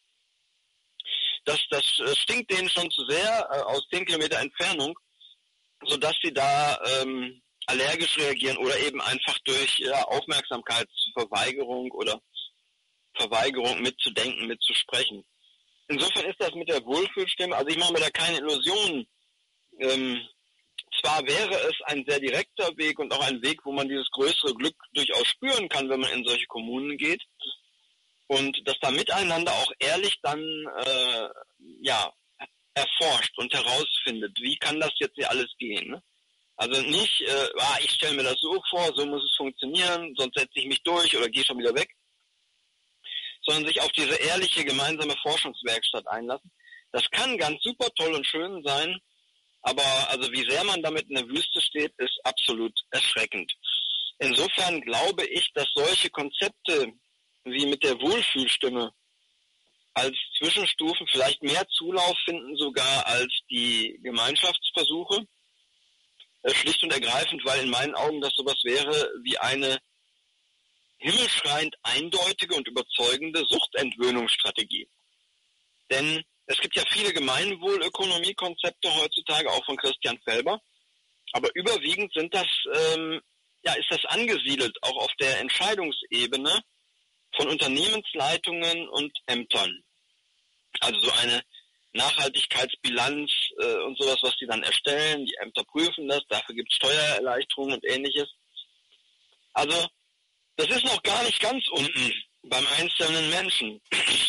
das, das stinkt denen schon zu sehr äh, aus zehn Kilometer Entfernung, sodass sie da ähm, allergisch reagieren oder eben einfach durch ja, Aufmerksamkeitsverweigerung oder Verweigerung mitzudenken, mitzusprechen. Insofern ist das mit der Wohlfühlstimme, also ich mache mir da keine Illusionen. Ähm, zwar wäre es ein sehr direkter Weg und auch ein Weg, wo man dieses größere Glück durchaus spüren kann, wenn man in solche Kommunen geht. Und dass da miteinander auch ehrlich dann äh, ja erforscht und herausfindet, wie kann das jetzt hier alles gehen. Ne? Also nicht, äh, ah, ich stelle mir das so vor, so muss es funktionieren, sonst setze ich mich durch oder gehe schon wieder weg, sondern sich auf diese ehrliche gemeinsame Forschungswerkstatt einlassen. Das kann ganz super toll und schön sein, aber also wie sehr man damit in der Wüste steht, ist absolut erschreckend. Insofern glaube ich, dass solche Konzepte wie mit der Wohlfühlstimme als Zwischenstufen vielleicht mehr Zulauf finden sogar als die Gemeinschaftsversuche. Schlicht und ergreifend, weil in meinen Augen das sowas wäre wie eine himmelschreiend eindeutige und überzeugende Suchtentwöhnungsstrategie. Denn es gibt ja viele Gemeinwohlökonomiekonzepte heutzutage, auch von Christian Felber, aber überwiegend sind das, ähm, ja, ist das angesiedelt, auch auf der Entscheidungsebene von Unternehmensleitungen und Ämtern. Also so eine Nachhaltigkeitsbilanz äh, und sowas, was die dann erstellen. Die Ämter prüfen das, dafür gibt es Steuererleichterungen und ähnliches. Also das ist noch gar nicht ganz unten beim einzelnen Menschen.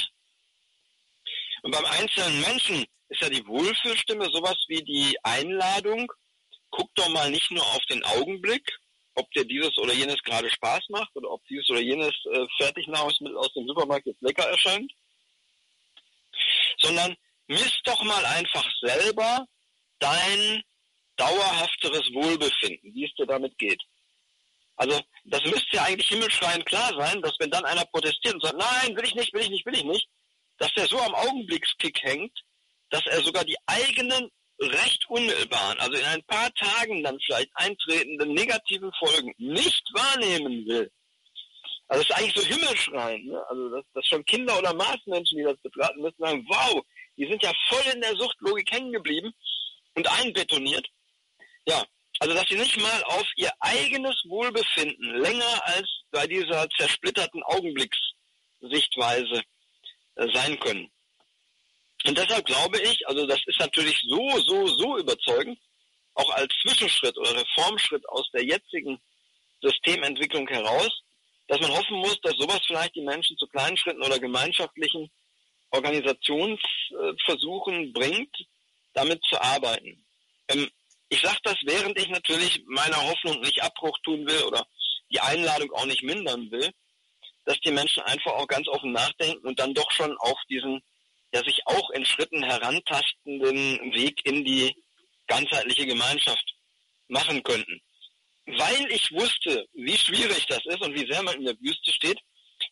Und beim einzelnen Menschen ist ja die Wohlfühlstimme sowas wie die Einladung, guck doch mal nicht nur auf den Augenblick, ob dir dieses oder jenes gerade Spaß macht oder ob dieses oder jenes äh, Fertignahrungsmittel aus dem Supermarkt jetzt lecker erscheint, sondern misst doch mal einfach selber dein dauerhafteres Wohlbefinden, wie es dir damit geht. Also das müsste ja eigentlich himmelschreiend klar sein, dass wenn dann einer protestiert und sagt, nein, will ich nicht, will ich nicht, will ich nicht, dass der so am Augenblickskick hängt, dass er sogar die eigenen recht unmittelbaren, also in ein paar Tagen dann vielleicht eintretenden negativen Folgen nicht wahrnehmen will. Also das ist eigentlich so himmelschreiend, ne? Also dass, dass schon Kinder oder Maßmenschen, die das betrachten müssen, sagen, wow, die sind ja voll in der Suchtlogik hängen geblieben und einbetoniert. Ja, also dass sie nicht mal auf ihr eigenes Wohlbefinden länger als bei dieser zersplitterten Augenblicksichtweise äh, sein können. Und deshalb glaube ich, also das ist natürlich so, so, so überzeugend, auch als Zwischenschritt oder Reformschritt aus der jetzigen Systementwicklung heraus, dass man hoffen muss, dass sowas vielleicht die Menschen zu kleinen Schritten oder gemeinschaftlichen Organisationsversuchen bringt, damit zu arbeiten. Ähm, ich sage das, während ich natürlich meiner Hoffnung nicht Abbruch tun will oder die Einladung auch nicht mindern will, dass die Menschen einfach auch ganz offen nachdenken und dann doch schon auf diesen ja sich auch in Schritten herantastenden Weg in die ganzheitliche Gemeinschaft machen könnten. Weil ich wusste, wie schwierig das ist und wie sehr man in der Wüste steht,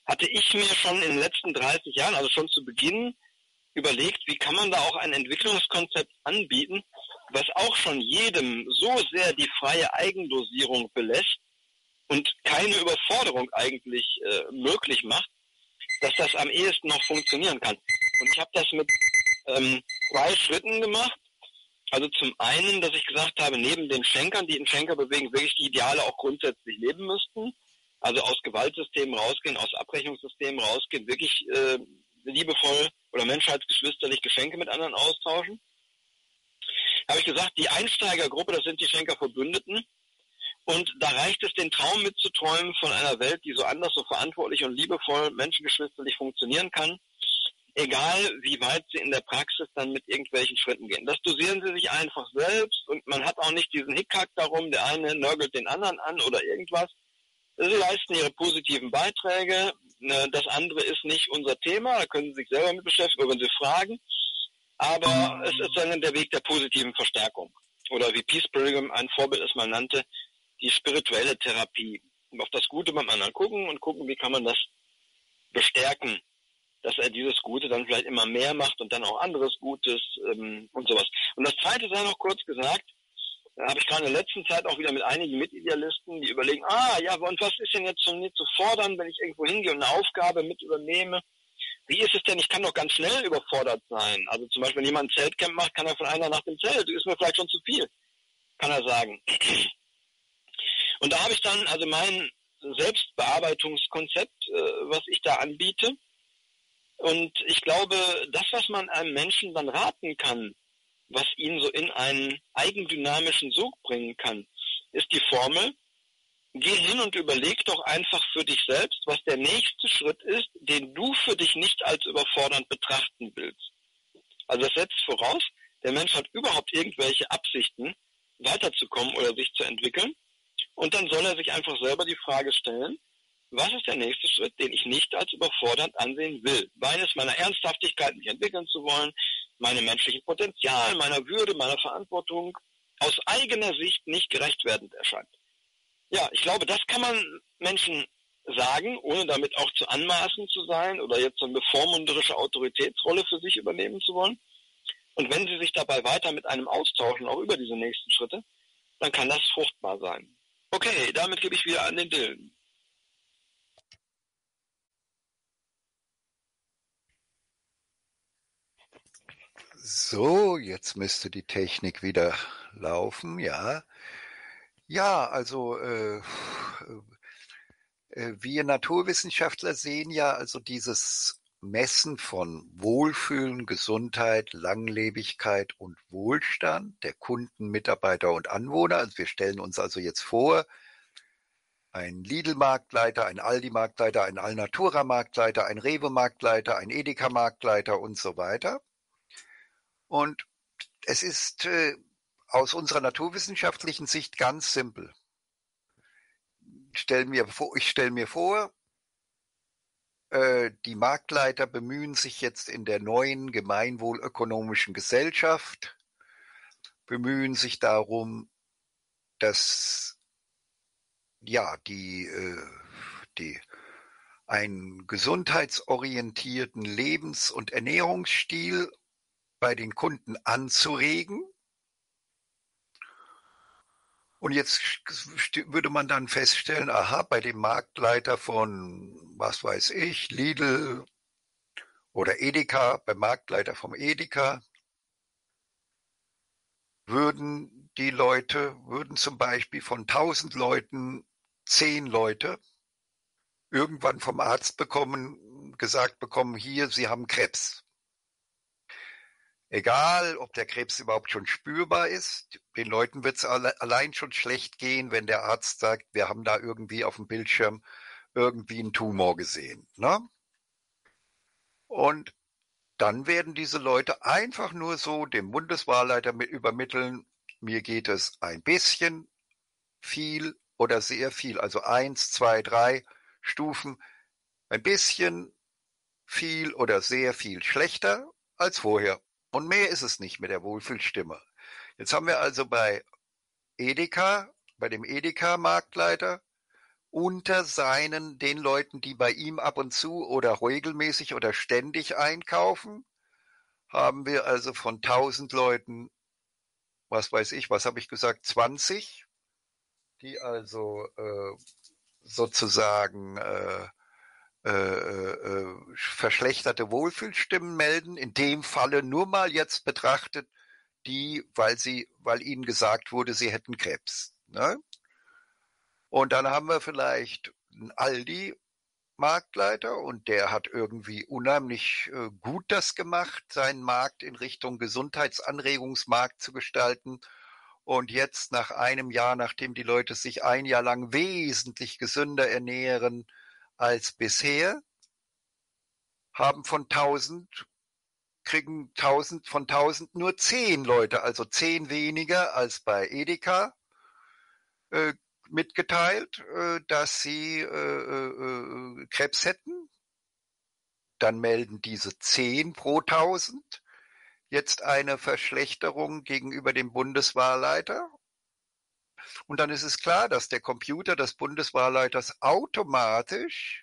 hatte ich mir schon in den letzten dreißig Jahren, also schon zu Beginn, überlegt, wie kann man da auch ein Entwicklungskonzept anbieten, was auch schon jedem so sehr die freie Eigendosierung belässt und keine Überforderung eigentlich äh, möglich macht, dass das am ehesten noch funktionieren kann. Und ich habe das mit ähm, zwei Schritten gemacht. Also zum einen, dass ich gesagt habe, neben den Schenkern, die in Schenkerbewegung wirklich die Ideale auch grundsätzlich leben müssten, also aus Gewaltsystemen rausgehen, aus Abrechnungssystemen rausgehen, wirklich äh, liebevoll oder menschheitsgeschwisterlich Geschenke mit anderen austauschen, habe ich gesagt, die Einsteigergruppe, das sind die Schenkerverbündeten, und da reicht es, den Traum mitzuträumen von einer Welt, die so anders, so verantwortlich und liebevoll, menschengeschwisterlich funktionieren kann, egal wie weit sie in der Praxis dann mit irgendwelchen Schritten gehen. Das dosieren sie sich einfach selbst und man hat auch nicht diesen Hickhack darum, der eine nörgelt den anderen an oder irgendwas. Sie leisten ihre positiven Beiträge, das andere ist nicht unser Thema, da können Sie sich selber mit beschäftigen, oder wenn Sie fragen, aber es ist dann der Weg der positiven Verstärkung. Oder wie Peace Pilgrim ein Vorbild es mal nannte, die spirituelle Therapie. Auf das Gute beim anderen gucken und gucken, wie kann man das bestärken, dass er dieses Gute dann vielleicht immer mehr macht und dann auch anderes Gutes ähm, und sowas. Und das Zweite sei noch kurz gesagt, da habe ich gerade in der letzten Zeit auch wieder mit einigen Mitidealisten, die überlegen, ah ja, und was ist denn jetzt von mir zu fordern, wenn ich irgendwo hingehe und eine Aufgabe mit übernehme? Wie ist es denn, ich kann doch ganz schnell überfordert sein. Also zum Beispiel, wenn jemand ein Zeltcamp macht, kann er von einer nach dem Zelt, das ist mir vielleicht schon zu viel, kann er sagen. Und da habe ich dann also mein Selbstbearbeitungskonzept, äh, was ich da anbiete. Und ich glaube, das, was man einem Menschen dann raten kann, was ihn so in einen eigendynamischen Sog bringen kann, ist die Formel, geh hin und überleg doch einfach für dich selbst, was der nächste Schritt ist, den du für dich nicht als überfordernd betrachten willst. Also das setzt voraus, der Mensch hat überhaupt irgendwelche Absichten, weiterzukommen oder sich zu entwickeln. Und dann soll er sich einfach selber die Frage stellen, was ist der nächste Schritt, den ich nicht als überfordernd ansehen will? Weil es meiner Ernsthaftigkeit, mich entwickeln zu wollen, meinem menschlichen Potenzial, meiner Würde, meiner Verantwortung aus eigener Sicht nicht gerecht werdend erscheint. Ja, ich glaube, das kann man Menschen sagen, ohne damit auch zu anmaßend zu sein oder jetzt so eine bevormunderische Autoritätsrolle für sich übernehmen zu wollen. Und wenn sie sich dabei weiter mit einem austauschen, auch über diese nächsten Schritte, dann kann das fruchtbar sein. Okay, damit gebe ich wieder an den Dylan. So, jetzt müsste die Technik wieder laufen, ja. Ja, also äh, äh, wir Naturwissenschaftler sehen ja also dieses Messen von Wohlfühlen, Gesundheit, Langlebigkeit und Wohlstand der Kunden, Mitarbeiter und Anwohner. Also wir stellen uns also jetzt vor, ein Lidl-Marktleiter, ein Aldi-Marktleiter, ein Alnatura-Marktleiter, ein Rewe-Marktleiter, ein Edeka-Marktleiter und so weiter. Und es ist äh, aus unserer naturwissenschaftlichen Sicht ganz simpel. Stell mir vor, ich stelle mir vor, äh, die Marktleiter bemühen sich jetzt in der neuen gemeinwohlökonomischen Gesellschaft, bemühen sich darum, dass ja die, äh, die einen gesundheitsorientierten Lebens- und Ernährungsstil bei den Kunden anzuregen. Und jetzt würde man dann feststellen, aha, bei dem Marktleiter von, was weiß ich, Lidl oder Edeka, beim Marktleiter vom Edeka, würden die Leute, würden zum Beispiel von tausend Leuten zehn Leute irgendwann vom Arzt bekommen, gesagt bekommen, hier, Sie haben Krebs. Egal, ob der Krebs überhaupt schon spürbar ist, den Leuten wird es alle, allein schon schlecht gehen, wenn der Arzt sagt, wir haben da irgendwie auf dem Bildschirm irgendwie einen Tumor gesehen. Ne? Und dann werden diese Leute einfach nur so dem Bundeswahlleiter mit übermitteln, mir geht es ein bisschen, viel oder sehr viel, also eins, zwei, drei Stufen, ein bisschen, viel oder sehr viel schlechter als vorher. Und mehr ist es nicht mit der Wohlfühlstimme. Jetzt haben wir also bei Edeka, bei dem Edeka-Marktleiter, unter seinen, den Leuten, die bei ihm ab und zu oder regelmäßig oder ständig einkaufen, haben wir also von tausend Leuten, was weiß ich, was habe ich gesagt, zwanzig, die also äh, sozusagen äh, äh, äh, verschlechterte Wohlfühlstimmen melden, in dem Falle nur mal jetzt betrachtet, die, weil sie, weil ihnen gesagt wurde, sie hätten Krebs. Ne? Und dann haben wir vielleicht einen Aldi-Marktleiter und der hat irgendwie unheimlich äh, gut das gemacht, seinen Markt in Richtung Gesundheitsanregungsmarkt zu gestalten. Und jetzt nach einem Jahr, nachdem die Leute sich ein Jahr lang wesentlich gesünder ernähren als bisher, haben von tausend, kriegen tausend von tausend nur zehn Leute, also zehn weniger als bei Edeka, äh, mitgeteilt, äh, dass sie äh, äh, Krebs hätten. Dann melden diese zehn pro tausend jetzt eine Verschlechterung gegenüber dem Bundeswahlleiter. Und dann ist es klar, dass der Computer des Bundeswahlleiters automatisch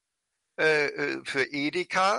äh, für Edeka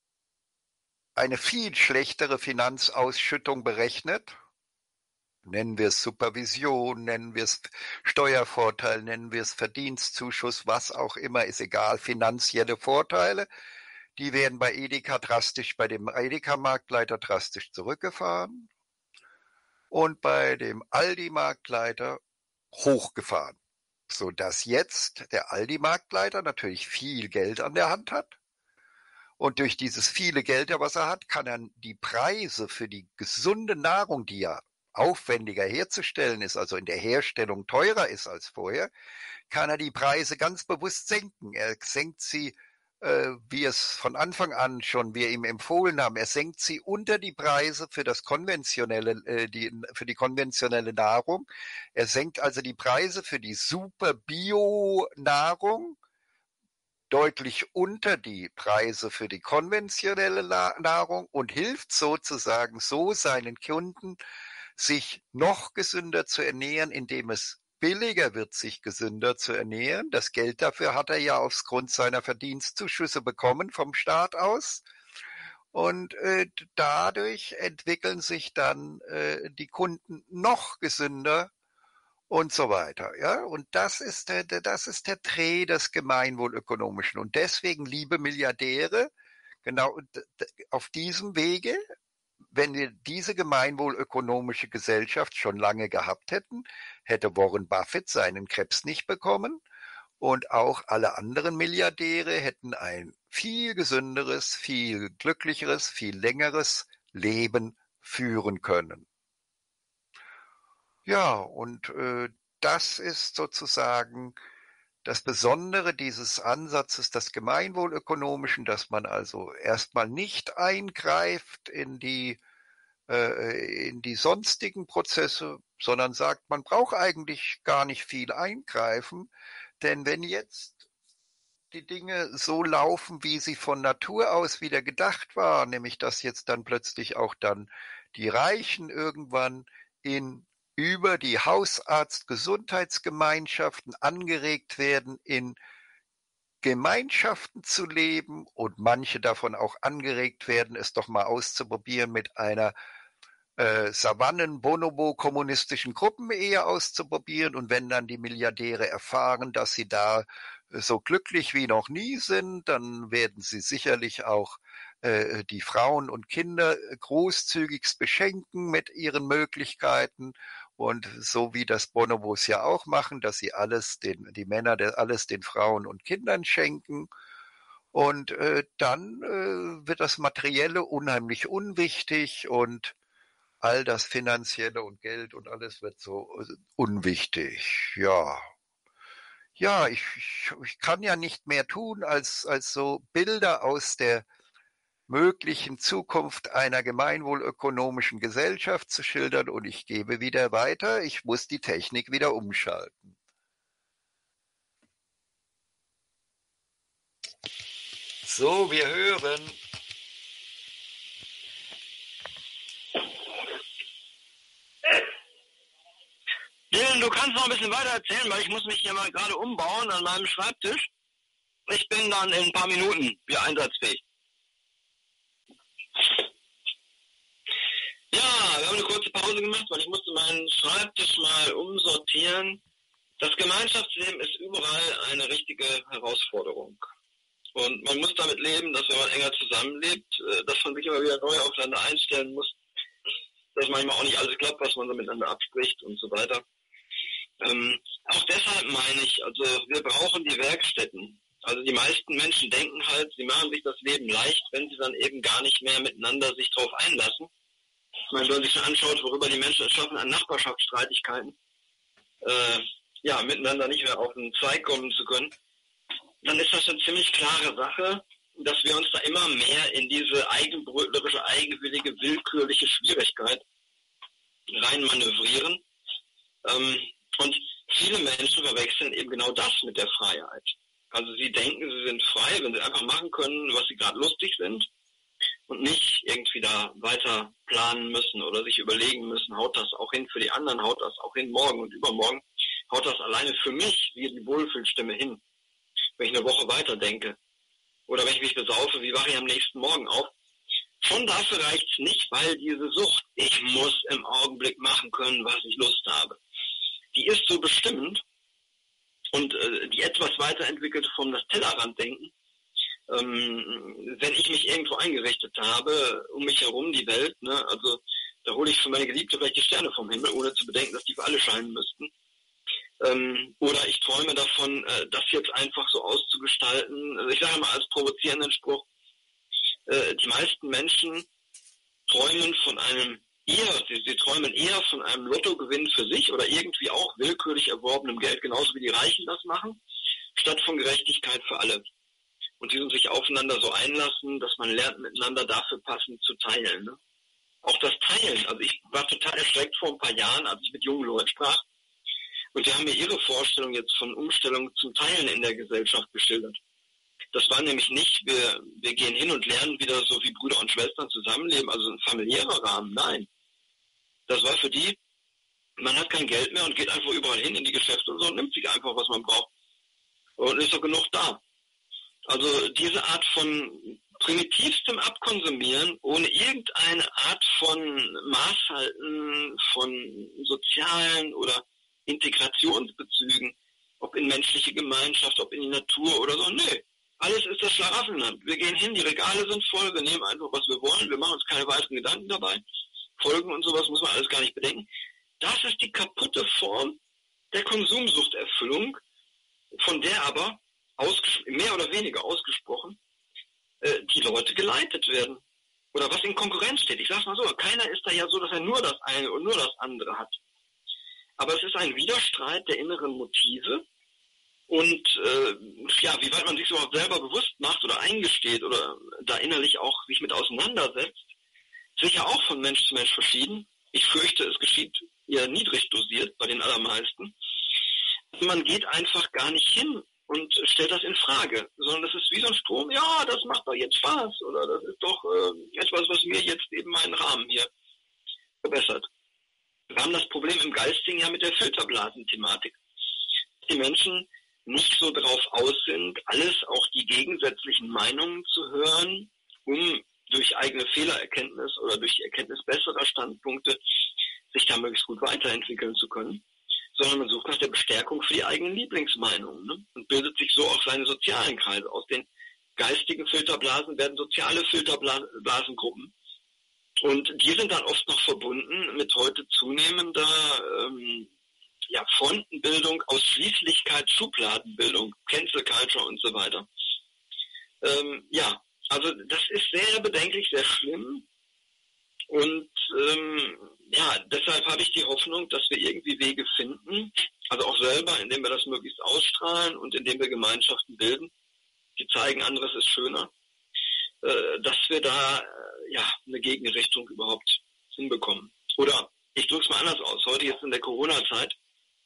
eine viel schlechtere Finanzausschüttung berechnet. Nennen wir es Supervision, nennen wir es Steuervorteil, nennen wir es Verdienstzuschuss, was auch immer, ist egal, finanzielle Vorteile. Die werden bei Edeka drastisch, bei dem Edeka-Marktleiter drastisch zurückgefahren und bei dem Aldi-Marktleiter hochgefahren, sodass jetzt der Aldi-Marktleiter natürlich viel Geld an der Hand hat. Und durch dieses viele Geld, was er hat, kann er die Preise für die gesunde Nahrung, die ja aufwendiger herzustellen ist, also in der Herstellung teurer ist als vorher, kann er die Preise ganz bewusst senken. Er senkt sie, äh, wie es von Anfang an schon wir ihm empfohlen haben, er senkt sie unter die Preise für das konventionelle, äh, die, für die konventionelle Nahrung. Er senkt also die Preise für die super Bio-Nahrung deutlich unter die Preise für die konventionelle Nahrung und hilft sozusagen so seinen Kunden, sich noch gesünder zu ernähren, indem es billiger wird, sich gesünder zu ernähren. Das Geld dafür hat er ja aufgrund seiner Verdienstzuschüsse bekommen vom Staat aus. Und äh, dadurch entwickeln sich dann äh, die Kunden noch gesünder und so weiter. Ja, und das ist der, das ist der Dreh des Gemeinwohlökonomischen. Und deswegen, liebe Milliardäre, genau auf diesem Wege, wenn wir diese gemeinwohlökonomische Gesellschaft schon lange gehabt hätten, hätte Warren Buffett seinen Krebs nicht bekommen und auch alle anderen Milliardäre hätten ein viel gesünderes, viel glücklicheres, viel längeres Leben führen können. Ja, und äh, das ist sozusagen das Besondere dieses Ansatzes des Gemeinwohlökonomischen, dass man also erstmal nicht eingreift in die äh, in die sonstigen Prozesse, sondern sagt, man braucht eigentlich gar nicht viel eingreifen, denn wenn jetzt die Dinge so laufen, wie sie von Natur aus wieder gedacht waren, nämlich dass jetzt dann plötzlich auch dann die Reichen irgendwann in über die Hausarzt-Gesundheitsgemeinschaften angeregt werden, in Gemeinschaften zu leben und manche davon auch angeregt werden, es doch mal auszuprobieren mit einer äh, Savannen-Bonobo-kommunistischen Gruppenehe auszuprobieren. Und wenn dann die Milliardäre erfahren, dass sie da so glücklich wie noch nie sind, dann werden sie sicherlich auch äh, die Frauen und Kinder großzügigst beschenken mit ihren Möglichkeiten. Und so wie das Bonobos ja auch machen, dass sie alles den, die Männer alles den Frauen und Kindern schenken. Und äh, dann äh, wird das Materielle unheimlich unwichtig und all das Finanzielle und Geld und alles wird so unwichtig. Ja, ja, ich, ich, ich kann ja nicht mehr tun, als, als so Bilder aus der möglichen Zukunft einer gemeinwohlökonomischen Gesellschaft zu schildern und ich gebe wieder weiter. Ich muss die Technik wieder umschalten. So, wir hören. Vielen Sven, du kannst noch ein bisschen weiter erzählen, weil ich muss mich hier mal gerade umbauen an meinem Schreibtisch. Ich bin dann in ein paar Minuten wieder einsatzfähig. Ja, wir haben eine kurze Pause gemacht, weil ich musste meinen Schreibtisch mal umsortieren. Das Gemeinschaftsleben ist überall eine richtige Herausforderung. Und man muss damit leben, dass wenn man enger zusammenlebt, dass man sich immer wieder neu aufeinander einstellen muss, dass manchmal auch nicht alles klappt, was man so miteinander abspricht und so weiter. Ähm, auch deshalb meine ich, also wir brauchen die Werkstätten. Also die meisten Menschen denken halt, sie machen sich das Leben leicht, wenn sie dann eben gar nicht mehr miteinander sich drauf einlassen. Wenn man sich schon anschaut, worüber die Menschen es schaffen, an Nachbarschaftsstreitigkeiten, äh, ja, miteinander nicht mehr auf den Zweig kommen zu können, dann ist das eine ziemlich klare Sache, dass wir uns da immer mehr in diese eigenbrötlerische, eigenwillige, willkürliche Schwierigkeit reinmanövrieren. Ähm, und viele Menschen verwechseln eben genau das mit der Freiheit. Also sie denken, sie sind frei, wenn sie einfach machen können, was sie gerade lustig sind und nicht irgendwie da weiter planen müssen oder sich überlegen müssen, haut das auch hin für die anderen, haut das auch hin morgen und übermorgen, haut das alleine für mich wie die Wohlfühlstimme hin, wenn ich eine Woche weiter denke. Oder wenn ich mich besaufe, wie wache ich am nächsten Morgen auf? Schon dafür reicht es nicht, weil diese Sucht, ich muss im Augenblick machen können, was ich Lust habe, die ist so bestimmend und äh, die etwas weiterentwickelte Form des Tellerranddenken, ähm, wenn ich mich irgendwo eingerichtet habe, um mich herum die Welt, ne, also da hole ich für meine Geliebte vielleicht die Sterne vom Himmel, ohne zu bedenken, dass die für alle scheinen müssten. Ähm, oder ich träume davon, äh, das jetzt einfach so auszugestalten. Also ich sage mal als provozierenden Spruch, äh, die meisten Menschen träumen von einem eher, sie, sie träumen eher von einem Lottogewinn für sich oder irgendwie auch willkürlich erworbenem Geld, genauso wie die Reichen das machen, statt von Gerechtigkeit für alle. Und die sich aufeinander so einlassen, dass man lernt, miteinander dafür passend zu teilen. Ne? Auch das Teilen. Also ich war total erschreckt vor ein paar Jahren, als ich mit jungen Leuten sprach. Und die haben mir ihre Vorstellung jetzt von Umstellung zum Teilen in der Gesellschaft geschildert. Das war nämlich nicht, wir, wir gehen hin und lernen wieder so wie Brüder und Schwestern zusammenleben, also ein familiärer Rahmen. Nein. Das war für die, man hat kein Geld mehr und geht einfach überall hin in die Geschäfte und so und nimmt sich einfach, was man braucht. Und ist doch genug da. Also diese Art von primitivstem Abkonsumieren, ohne irgendeine Art von Maßhalten, von sozialen oder Integrationsbezügen, ob in menschliche Gemeinschaft, ob in die Natur oder so, nö. Alles ist das Schlaraffenland. Wir gehen hin, die Regale sind voll, wir nehmen einfach, was wir wollen, wir machen uns keine weiteren Gedanken dabei. Folgen und sowas muss man alles gar nicht bedenken. Das ist die kaputte Form der Konsumsuchterfüllung, von der aber mehr oder weniger ausgesprochen äh, die Leute geleitet werden. Oder was in Konkurrenz steht. Ich sag's mal so, keiner ist da ja so, dass er nur das eine und nur das andere hat. Aber es ist ein Widerstreit der inneren Motive und äh, ja, wie weit man sich so selber bewusst macht oder eingesteht oder da innerlich auch sich mit auseinandersetzt, sicher auch von Mensch zu Mensch verschieden. Ich fürchte, es geschieht eher niedrig dosiert bei den allermeisten. Man geht einfach gar nicht hin und stellt das in Frage, sondern das ist wie so ein Strom, ja, das macht doch jetzt Spaß oder das ist doch äh, etwas, was mir jetzt eben meinen Rahmen hier verbessert. Wir haben das Problem im Geistigen ja mit der Filterblasen-Thematik. Die Menschen nicht so drauf aus sind, alles, auch die gegensätzlichen Meinungen zu hören, um durch eigene Fehlererkenntnis oder durch die Erkenntnis besserer Standpunkte sich da möglichst gut weiterentwickeln zu können, sondern man sucht nach der Bestärkung für die eigenen Lieblingsmeinungen, ne? Und bildet sich so auch seine sozialen Kreise. Aus den geistigen Filterblasen werden soziale Filterblasengruppen. Und die sind dann oft noch verbunden mit heute zunehmender ähm, ja, Frontenbildung, Ausschließlichkeit, Schubladenbildung, Cancel Culture und so weiter. Ähm, ja, also das ist sehr bedenklich, sehr schlimm. Und ähm, ja, deshalb habe ich die Hoffnung, dass wir irgendwie Wege finden, also auch selber, indem wir das möglichst ausstrahlen und indem wir Gemeinschaften bilden, die zeigen, anderes ist schöner, äh, dass wir da äh, ja eine Gegenrichtung überhaupt hinbekommen. Oder ich drücke es mal anders aus, heute jetzt in der Corona-Zeit.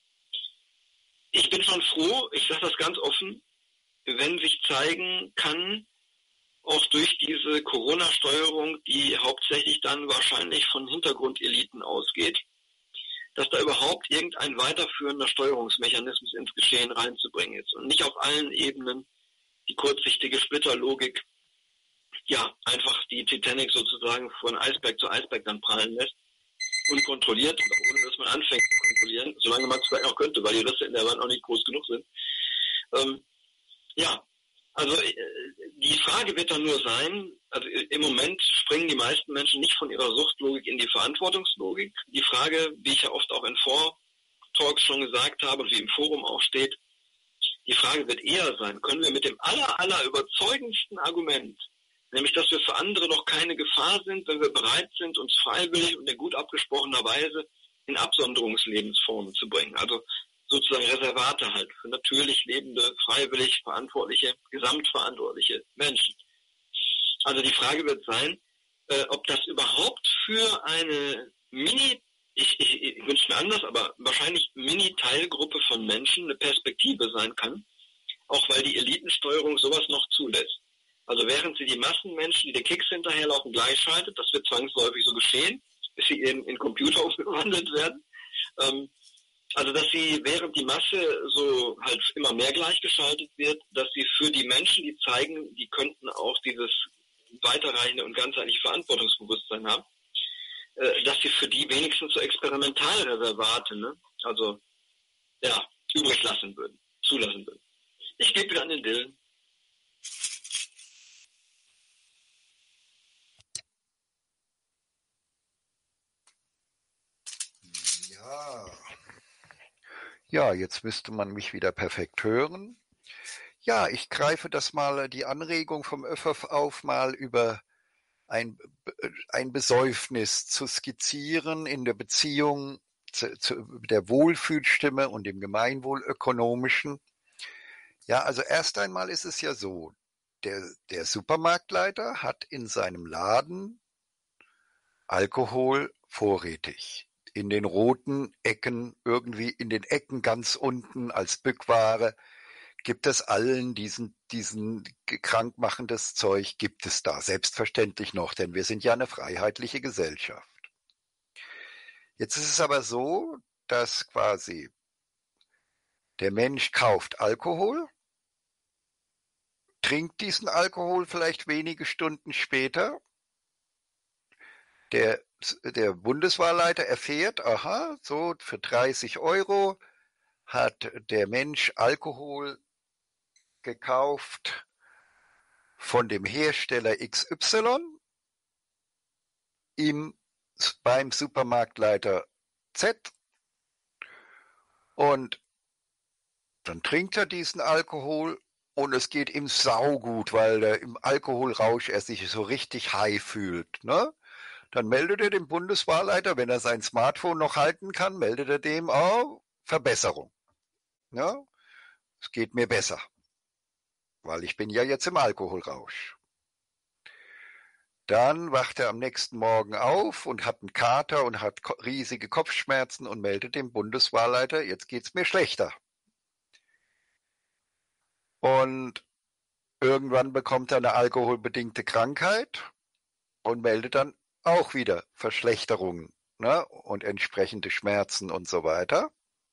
Ich bin schon froh, ich sage das ganz offen, wenn sich zeigen kann, auch durch diese Corona-Steuerung, die hauptsächlich dann wahrscheinlich von Hintergrundeliten ausgeht, dass da überhaupt irgendein weiterführender Steuerungsmechanismus ins Geschehen reinzubringen ist und nicht auf allen Ebenen die kurzsichtige Splitterlogik, ja, einfach die Titanic sozusagen von Eisberg zu Eisberg dann prallen lässt, unkontrolliert, ohne dass man anfängt zu kontrollieren, solange man es vielleicht auch könnte, weil die Risse in der Wand auch nicht groß genug sind. Ähm, ja, also äh, die Frage wird dann nur sein, also im Moment springen die meisten Menschen nicht von ihrer Suchtlogik in die Verantwortungslogik. Die Frage, wie ich ja oft auch in Vortalks schon gesagt habe, wie im Forum auch steht, die Frage wird eher sein, können wir mit dem aller, aller überzeugendsten Argument, nämlich dass wir für andere noch keine Gefahr sind, wenn wir bereit sind, uns freiwillig und in gut abgesprochener Weise in Absonderungslebensformen zu bringen. Also sozusagen Reservate halt für natürlich lebende, freiwillig verantwortliche, gesamtverantwortliche Menschen. Also die Frage wird sein, äh, ob das überhaupt für eine Mini, ich, ich, ich wünsche mir anders, aber wahrscheinlich Mini-Teilgruppe von Menschen eine Perspektive sein kann, auch weil die Elitensteuerung sowas noch zulässt. Also während sie die Massenmenschen, die den Kicks hinterherlaufen, gleichschaltet, das wird zwangsläufig so geschehen, bis sie eben in Computer umgewandelt werden. Ähm, also dass sie, während die Masse so halt immer mehr gleichgeschaltet wird, dass sie für die Menschen, die zeigen, die könnten auch dieses weiterreichende und ganzheitliche Verantwortungsbewusstsein haben, äh, dass sie für die wenigstens so Experimentalreservate, ne, also ja, übrig lassen würden, zulassen würden. Ich gebe wieder an den Dylan. Ja. Ja, jetzt müsste man mich wieder perfekt hören. Ja, ich greife das mal, die Anregung vom Öffhoff auf, mal über ein, ein Besäufnis zu skizzieren in der Beziehung zu, zu der Wohlfühlstimme und dem Gemeinwohlökonomischen. Ja, also erst einmal ist es ja so, der, der Supermarktleiter hat in seinem Laden Alkohol vorrätig. In den roten Ecken, irgendwie in den Ecken ganz unten als Bückware, gibt es allen diesen, diesen krankmachendes Zeug, gibt es da selbstverständlich noch, denn wir sind ja eine freiheitliche Gesellschaft. Jetzt ist es aber so, dass quasi der Mensch kauft Alkohol, trinkt diesen Alkohol vielleicht wenige Stunden später. Der, der Bundeswahlleiter erfährt, aha, so für dreißig Euro hat der Mensch Alkohol gekauft von dem Hersteller X Y im, beim Supermarktleiter Z und dann trinkt er diesen Alkohol und es geht ihm saugut, weil er im Alkoholrausch er sich so richtig high fühlt, ne? Dann meldet er dem Bundeswahlleiter, wenn er sein Smartphone noch halten kann, meldet er dem, oh, Verbesserung. Ja, es geht mir besser, weil ich bin ja jetzt im Alkoholrausch. Dann wacht er am nächsten Morgen auf und hat einen Kater und hat riesige Kopfschmerzen und meldet dem Bundeswahlleiter, jetzt geht's mir schlechter. Und irgendwann bekommt er eine alkoholbedingte Krankheit und meldet dann auch wieder Verschlechterungen, ne, und entsprechende Schmerzen und so weiter.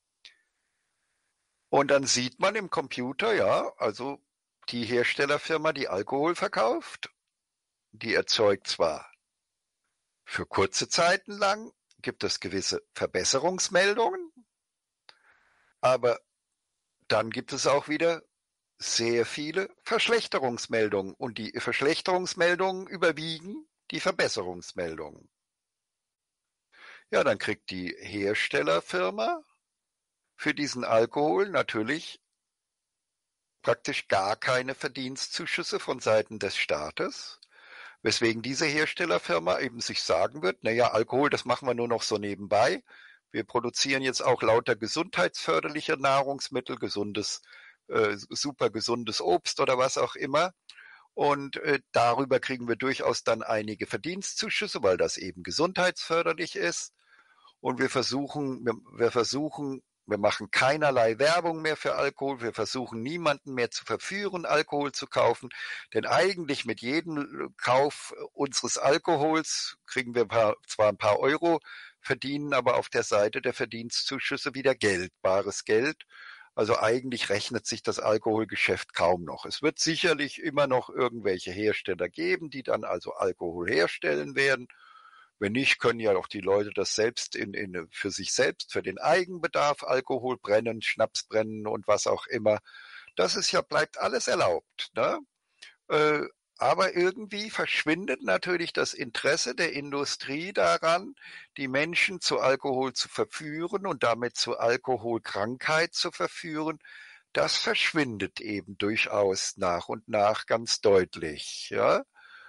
Und dann sieht man im Computer, ja, also die Herstellerfirma, die Alkohol verkauft, die erzeugt zwar für kurze Zeiten lang, gibt es gewisse Verbesserungsmeldungen, aber dann gibt es auch wieder sehr viele Verschlechterungsmeldungen und die Verschlechterungsmeldungen überwiegen die Verbesserungsmeldungen. Ja, dann kriegt die Herstellerfirma für diesen Alkohol natürlich praktisch gar keine Verdienstzuschüsse von Seiten des Staates, weswegen diese Herstellerfirma eben sich sagen wird, naja, Alkohol, das machen wir nur noch so nebenbei. Wir produzieren jetzt auch lauter gesundheitsförderliche Nahrungsmittel, gesundes, äh, super gesundes Obst oder was auch immer. Und äh, darüber kriegen wir durchaus dann einige Verdienstzuschüsse, weil das eben gesundheitsförderlich ist. Und wir versuchen, wir, wir versuchen Wir machen keinerlei Werbung mehr für Alkohol. Wir versuchen niemanden mehr zu verführen, Alkohol zu kaufen. Denn eigentlich mit jedem Kauf unseres Alkohols kriegen wir ein paar, zwar ein paar Euro, verdienen aber auf der Seite der Verdienstzuschüsse wieder Geld, bares Geld. Also eigentlich rechnet sich das Alkoholgeschäft kaum noch. Es wird sicherlich immer noch irgendwelche Hersteller geben, die dann also Alkohol herstellen werden. Wenn nicht, können ja auch die Leute das selbst in, in, für sich selbst, für den Eigenbedarf Alkohol brennen, Schnaps brennen und was auch immer. Das ist ja, bleibt alles erlaubt, ne? Äh, aber irgendwie verschwindet natürlich das Interesse der Industrie daran, die Menschen zu Alkohol zu verführen und damit zu Alkoholkrankheit zu verführen. Das verschwindet eben durchaus nach und nach ganz deutlich, ja.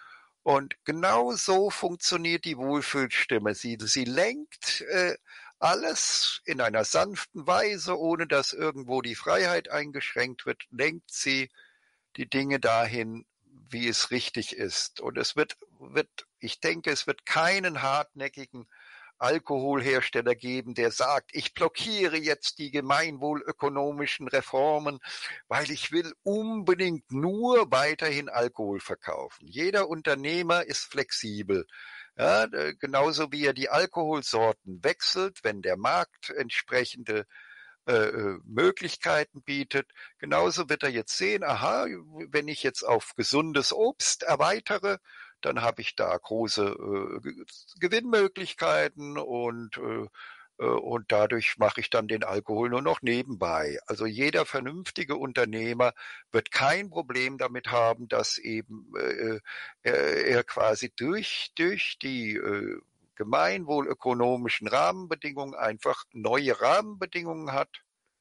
Und genau so funktioniert die Wohlfühlstimme. Sie, sie lenkt äh, alles in einer sanften Weise, ohne dass irgendwo die Freiheit eingeschränkt wird, lenkt sie die Dinge dahin, wie es richtig ist. Und es wird, wird, ich denke, es wird keinen hartnäckigen Alkoholhersteller geben, der sagt, ich blockiere jetzt die gemeinwohlökonomischen Reformen, weil ich will unbedingt nur weiterhin Alkohol verkaufen. Jeder Unternehmer ist flexibel. Ja, genauso wie er die Alkoholsorten wechselt, wenn der Markt entsprechende äh, Möglichkeiten bietet. Genauso wird er jetzt sehen, aha, wenn ich jetzt auf gesundes Obst erweitere, dann habe ich da große äh, Gewinnmöglichkeiten und, äh, und dadurch mache ich dann den Alkohol nur noch nebenbei. Also jeder vernünftige Unternehmer wird kein Problem damit haben, dass eben äh, er, er quasi durch, durch die äh, gemeinwohlökonomischen Rahmenbedingungen einfach neue Rahmenbedingungen hat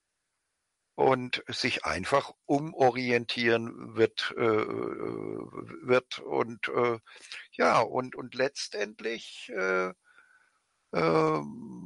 und sich einfach umorientieren wird, äh, wird und äh, ja und und letztendlich äh, äh,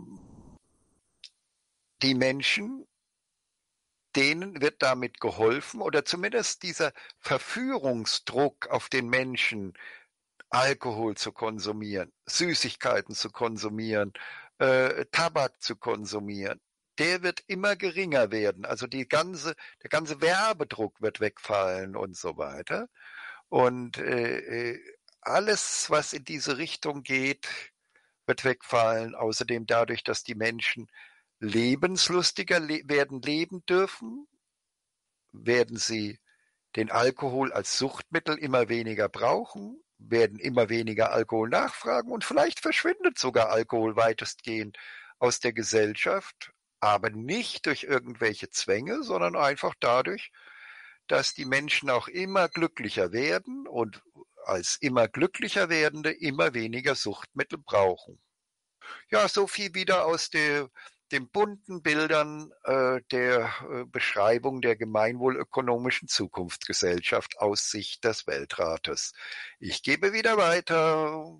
die Menschen, denen wird damit geholfen oder zumindest dieser Verführungsdruck auf den Menschen, Alkohol zu konsumieren, Süßigkeiten zu konsumieren, äh, Tabak zu konsumieren, der wird immer geringer werden. Also die ganze, der ganze Werbedruck wird wegfallen und so weiter. Und äh, alles, was in diese Richtung geht, wird wegfallen. Außerdem dadurch, dass die Menschen lebenslustiger le- werden leben dürfen, werden sie den Alkohol als Suchtmittel immer weniger brauchen, werden immer weniger Alkohol nachfragen und vielleicht verschwindet sogar Alkohol weitestgehend aus der Gesellschaft, aber nicht durch irgendwelche Zwänge, sondern einfach dadurch, dass die Menschen auch immer glücklicher werden und als immer glücklicher werdende immer weniger Suchtmittel brauchen. Ja, so viel wieder aus der den bunten Bildern äh, der äh, Beschreibung der gemeinwohlökonomischen Zukunftsgesellschaft aus Sicht des Weltrates. Ich gebe wieder weiter.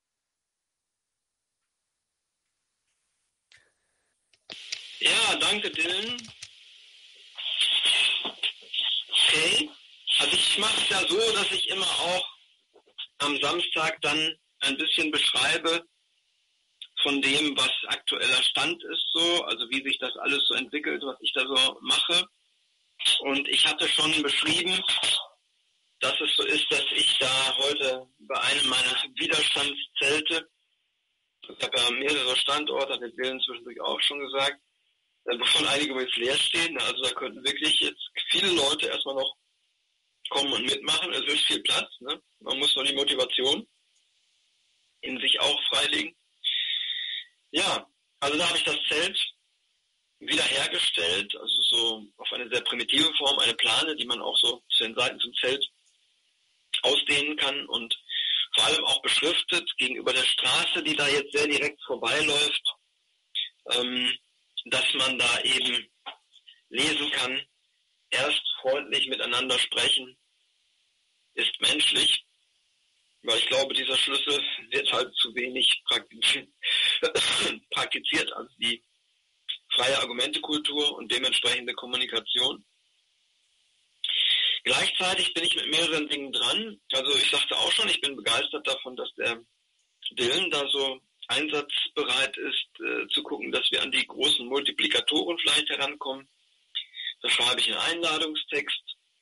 Ja, danke, Dylan. Okay, also ich mache es ja so, dass ich immer auch am Samstag dann ein bisschen beschreibe von dem, was aktueller Stand ist, so, also wie sich das alles so entwickelt, was ich da so mache. Und ich hatte schon beschrieben, dass es so ist, dass ich da heute bei einem meiner Widerstandszelte, ich habe ja mehrere Standorte, hat der Dylan zwischendurch auch schon gesagt, wovon einige jetzt leer stehen, also da könnten wirklich jetzt viele Leute erstmal noch kommen und mitmachen, es ist viel Platz, ne? Man muss nur die Motivation in sich auch freilegen. Ja, also da habe ich das Zelt wiederhergestellt, also so auf eine sehr primitive Form, eine Plane, die man auch so zu den Seiten zum Zelt ausdehnen kann und vor allem auch beschriftet gegenüber der Straße, die da jetzt sehr direkt vorbeiläuft, ähm, dass man da eben lesen kann, erst freundlich miteinander sprechen ist menschlich, weil ich glaube, dieser Schlüssel wird halt zu wenig praktiziert, praktiziert also die freie Argumentekultur und dementsprechende Kommunikation. Gleichzeitig bin ich mit mehreren Dingen dran. Also ich sagte auch schon, ich bin begeistert davon, dass der Dylan da so einsatzbereit ist, äh, zu gucken, dass wir an die großen Multiplikatoren vielleicht herankommen. Da schreibe ich einen Einladungstext.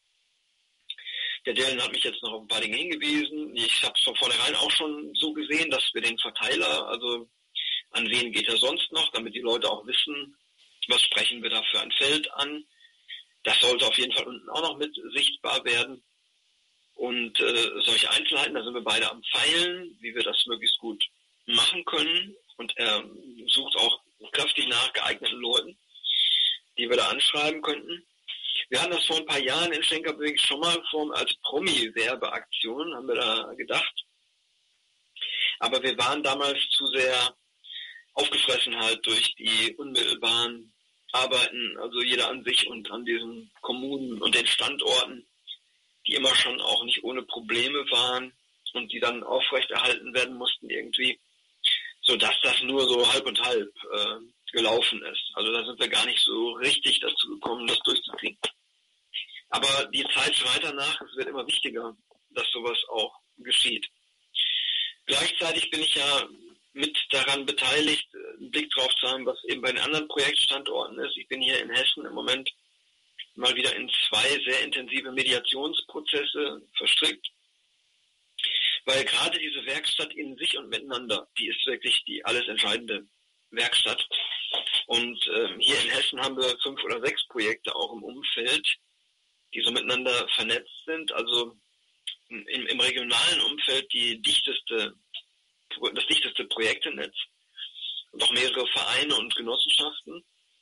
Der Dylan hat mich jetzt noch auf ein paar Dinge hingewiesen. Ich habe es von vornherein auch schon so gesehen, dass wir den Verteiler, also an wen geht er sonst noch, damit die Leute auch wissen, was sprechen wir da für ein Feld an. Das sollte auf jeden Fall unten auch noch mit sichtbar werden. Und äh, solche Einzelheiten, da sind wir beide am Feilen, wie wir das möglichst gut machen können. Und er sucht auch kräftig nach geeigneten Leuten, die wir da anschreiben könnten. Wir hatten das vor ein paar Jahren in Schenkerbeek schon mal vor, als Promi-Werbeaktion, haben wir da gedacht. Aber wir waren damals zu sehr aufgefressen halt durch die unmittelbaren Arbeiten, also jeder an sich und an diesen Kommunen und den Standorten, die immer schon auch nicht ohne Probleme waren und die dann aufrechterhalten werden mussten irgendwie, sodass das nur so halb und halb äh, gelaufen ist. Also da sind wir gar nicht so richtig dazu gekommen, das durchzukriegen. Aber die Zeit schreit danach, es wird immer wichtiger, dass sowas auch geschieht. Gleichzeitig bin ich ja mit daran beteiligt, einen Blick drauf zu haben, was eben bei den anderen Projektstandorten ist. Ich bin hier in Hessen im Moment mal wieder in zwei sehr intensive Mediationsprozesse verstrickt, weil gerade diese Werkstatt in sich und miteinander, die ist wirklich die alles entscheidende Werkstatt. Und äh, hier in Hessen haben wir fünf oder sechs Projekte auch im Umfeld, die so miteinander vernetzt sind. Also im, im regionalen Umfeld die dichteste, das dichteste Projektenetz und auch mehrere Vereine und Genossenschaften.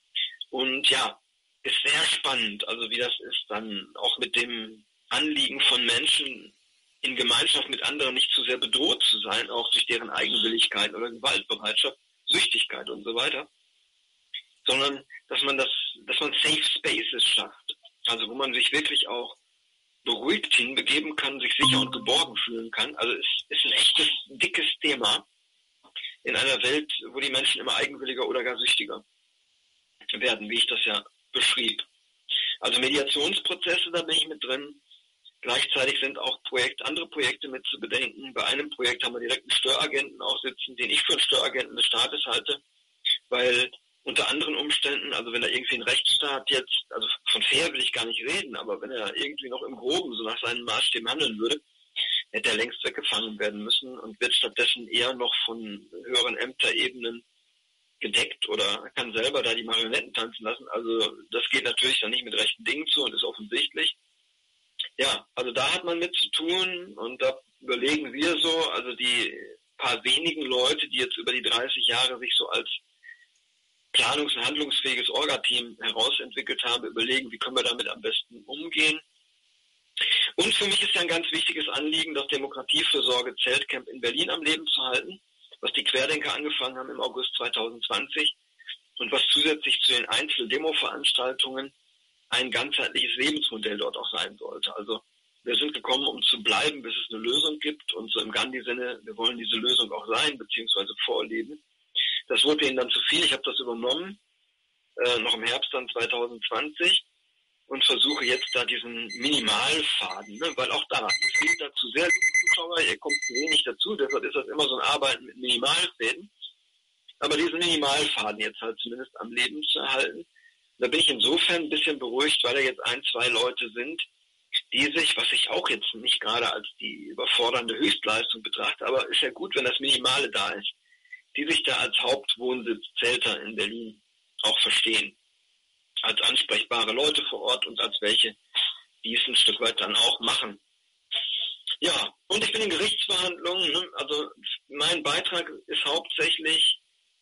Und ja, ist sehr spannend, also wie das ist, dann auch mit dem Anliegen von Menschen in Gemeinschaft mit anderen nicht zu sehr bedroht zu sein, auch durch deren Eigenwilligkeit oder Gewaltbereitschaft, Süchtigkeit und so weiter, sondern dass man das, dass man Safe Spaces schafft, also wo man sich wirklich auch beruhigt hinbegeben kann, sich sicher und geborgen fühlen kann. Also es ist ein echtes, dickes Thema in einer Welt, wo die Menschen immer eigenwilliger oder gar süchtiger werden, wie ich das ja beschrieb. Also Mediationsprozesse, da bin ich mit drin. Gleichzeitig sind auch Projekt, andere Projekte mit zu bedenken. Bei einem Projekt haben wir direkt einen Störagenten auch sitzen, den ich für einen Störagenten des Staates halte, weil unter anderen Umständen, also wenn er irgendwie ein Rechtsstaat jetzt, also von fair will ich gar nicht reden, aber wenn er irgendwie noch im Groben so nach seinen Maßstäben handeln würde, hätte er längst weggefangen werden müssen und wird stattdessen eher noch von höheren Ämterebenen gedeckt oder kann selber da die Marionetten tanzen lassen. Also das geht natürlich dann nicht mit rechten Dingen zu und ist offensichtlich. Ja, also da hat man mit zu tun und da überlegen wir so, also die paar wenigen Leute, die jetzt über die dreißig Jahre sich so als planungs- und handlungsfähiges Orga-Team herausentwickelt haben, überlegen, wie können wir damit am besten umgehen. Und für mich ist ja ein ganz wichtiges Anliegen, das Demokratiefürsorge Zeltcamp in Berlin am Leben zu halten, was die Querdenker angefangen haben im August zwanzig zwanzig und was zusätzlich zu den Einzel-Demo-Veranstaltungen ein ganzheitliches Lebensmodell dort auch sein sollte. Also wir sind gekommen, um zu bleiben, bis es eine Lösung gibt und so im Gandhi-Sinne, wir wollen diese Lösung auch sein, beziehungsweise vorleben. Das wurde ihnen dann zu viel. Ich habe das übernommen, äh, noch im Herbst dann zwanzig zwanzig und versuche jetzt da diesen Minimalfaden, ne? Weil auch da, es gibt dazu sehr liebe Zuschauer, ihr kommt zu wenig dazu, deshalb ist das immer so ein Arbeiten mit Minimalfäden. Aber diesen Minimalfaden jetzt halt zumindest am Leben zu erhalten, da bin ich insofern ein bisschen beruhigt, weil da jetzt ein, zwei Leute sind, die sich, was ich auch jetzt nicht gerade als die überfordernde Höchstleistung betrachte, aber ist ja gut, wenn das Minimale da ist, die sich da als Hauptwohnsitz Zelter in Berlin auch verstehen. Als ansprechbare Leute vor Ort und als welche, die es ein Stück weit dann auch machen. Ja, und ich bin in Gerichtsverhandlungen, ne? Also mein Beitrag ist hauptsächlich,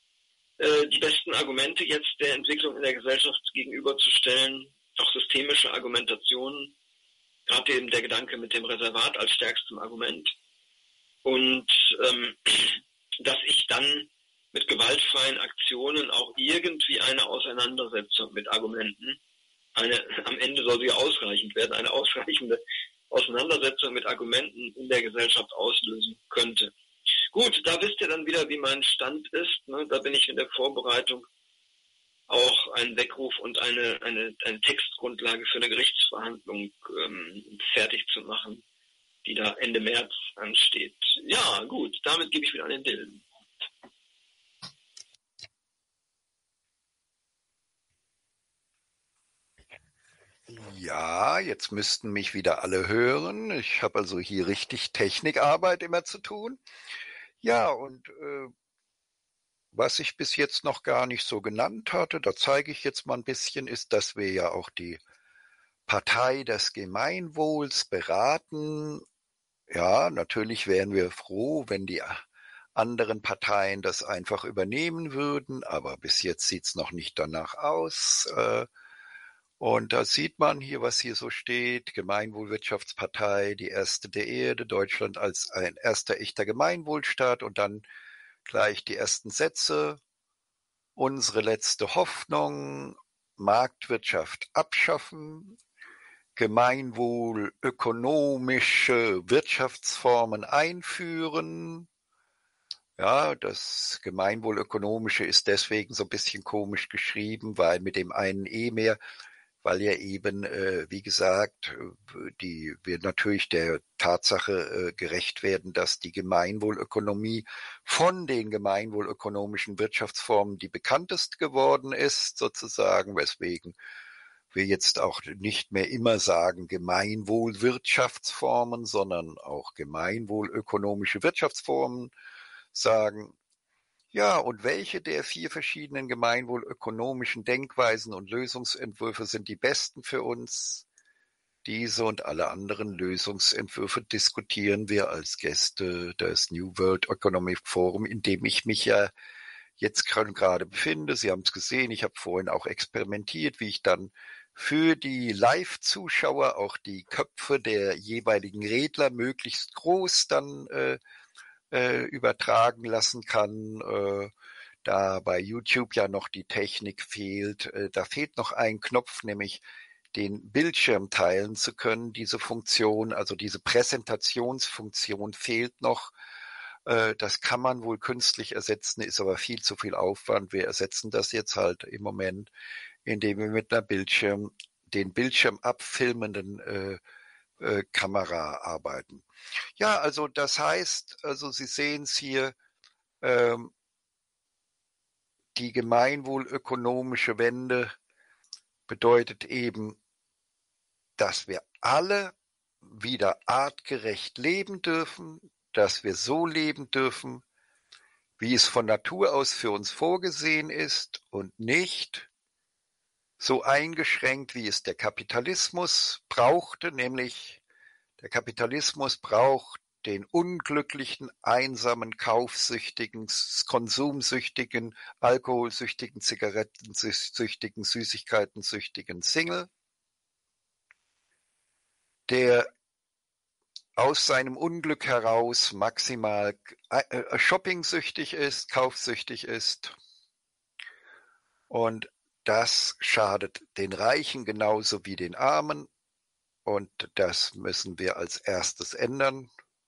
äh, die besten Argumente jetzt der Entwicklung in der Gesellschaft gegenüberzustellen, auch systemische Argumentationen, gerade eben der Gedanke mit dem Reservat als stärkstem Argument. Und ähm, dass ich dann mit gewaltfreien Aktionen auch irgendwie eine Auseinandersetzung mit Argumenten, eine, am Ende soll sie ausreichend werden, eine ausreichende Auseinandersetzung mit Argumenten in der Gesellschaft auslösen könnte. Gut, da wisst ihr dann wieder, wie mein Stand ist. Ne? Da bin ich in der Vorbereitung auch einen Weckruf und eine, eine, eine Textgrundlage für eine Gerichtsverhandlung ähm, fertig zu machen, die da Ende März ansteht. Ja, gut, damit gebe ich wieder an den Dylan. Ja, jetzt müssten mich wieder alle hören. Ich habe also hier richtig Technikarbeit immer zu tun. Ja, und äh, was ich bis jetzt noch gar nicht so genannt hatte, da zeige ich jetzt mal ein bisschen, ist, dass wir ja auch die Partei des Gemeinwohls beraten. Ja, natürlich wären wir froh, wenn die anderen Parteien das einfach übernehmen würden, aber bis jetzt sieht's noch nicht danach aus. Äh, Und da sieht man hier, was hier so steht. Gemeinwohlwirtschaftspartei, die erste der Erde, Deutschland als ein erster echter Gemeinwohlstaat und dann gleich die ersten Sätze. Unsere letzte Hoffnung, Marktwirtschaft abschaffen, Gemeinwohl ökonomische Wirtschaftsformen einführen. Ja, das Gemeinwohlökonomische ist deswegen so ein bisschen komisch geschrieben, weil mit dem einen E mehr, weil ja eben, äh, wie gesagt, die wir natürlich der Tatsache äh, gerecht werden, dass die Gemeinwohlökonomie von den gemeinwohlökonomischen Wirtschaftsformen die bekannteste geworden ist, sozusagen, weswegen wir jetzt auch nicht mehr immer sagen Gemeinwohlwirtschaftsformen, sondern auch gemeinwohlökonomische Wirtschaftsformen sagen. Ja, und welche der vier verschiedenen gemeinwohlökonomischen Denkweisen und Lösungsentwürfe sind die besten für uns? Diese und alle anderen Lösungsentwürfe diskutieren wir als Gäste des New World Economic Forum, in dem ich mich ja jetzt gerade befinde. Sie haben es gesehen, ich habe vorhin auch experimentiert, wie ich dann für die Live-Zuschauer auch die Köpfe der jeweiligen Redner möglichst groß dann äh, äh, übertragen lassen kann. Äh, da bei YouTube ja noch die Technik fehlt. Äh, da fehlt noch ein Knopf, nämlich den Bildschirm teilen zu können. Diese Funktion, also diese Präsentationsfunktion fehlt noch. Äh, das kann man wohl künstlich ersetzen, ist aber viel zu viel Aufwand. Wir ersetzen das jetzt halt im Moment, indem wir mit einer Bildschirm, den Bildschirm abfilmenden äh, äh, Kamera arbeiten. Ja, also das heißt, also Sie sehen es hier, ähm, die gemeinwohlökonomische Wende bedeutet eben, dass wir alle wieder artgerecht leben dürfen, dass wir so leben dürfen, wie es von Natur aus für uns vorgesehen ist und nicht so eingeschränkt, wie es der Kapitalismus brauchte, nämlich der Kapitalismus braucht den unglücklichen, einsamen, kaufsüchtigen, konsumsüchtigen, alkoholsüchtigen, zigarettensüchtigen, süßigkeitensüchtigen Single, der aus seinem Unglück heraus maximal äh, shoppingsüchtig ist, kaufsüchtig ist. Und das schadet den Reichen genauso wie den Armen. Und das müssen wir als erstes ändern.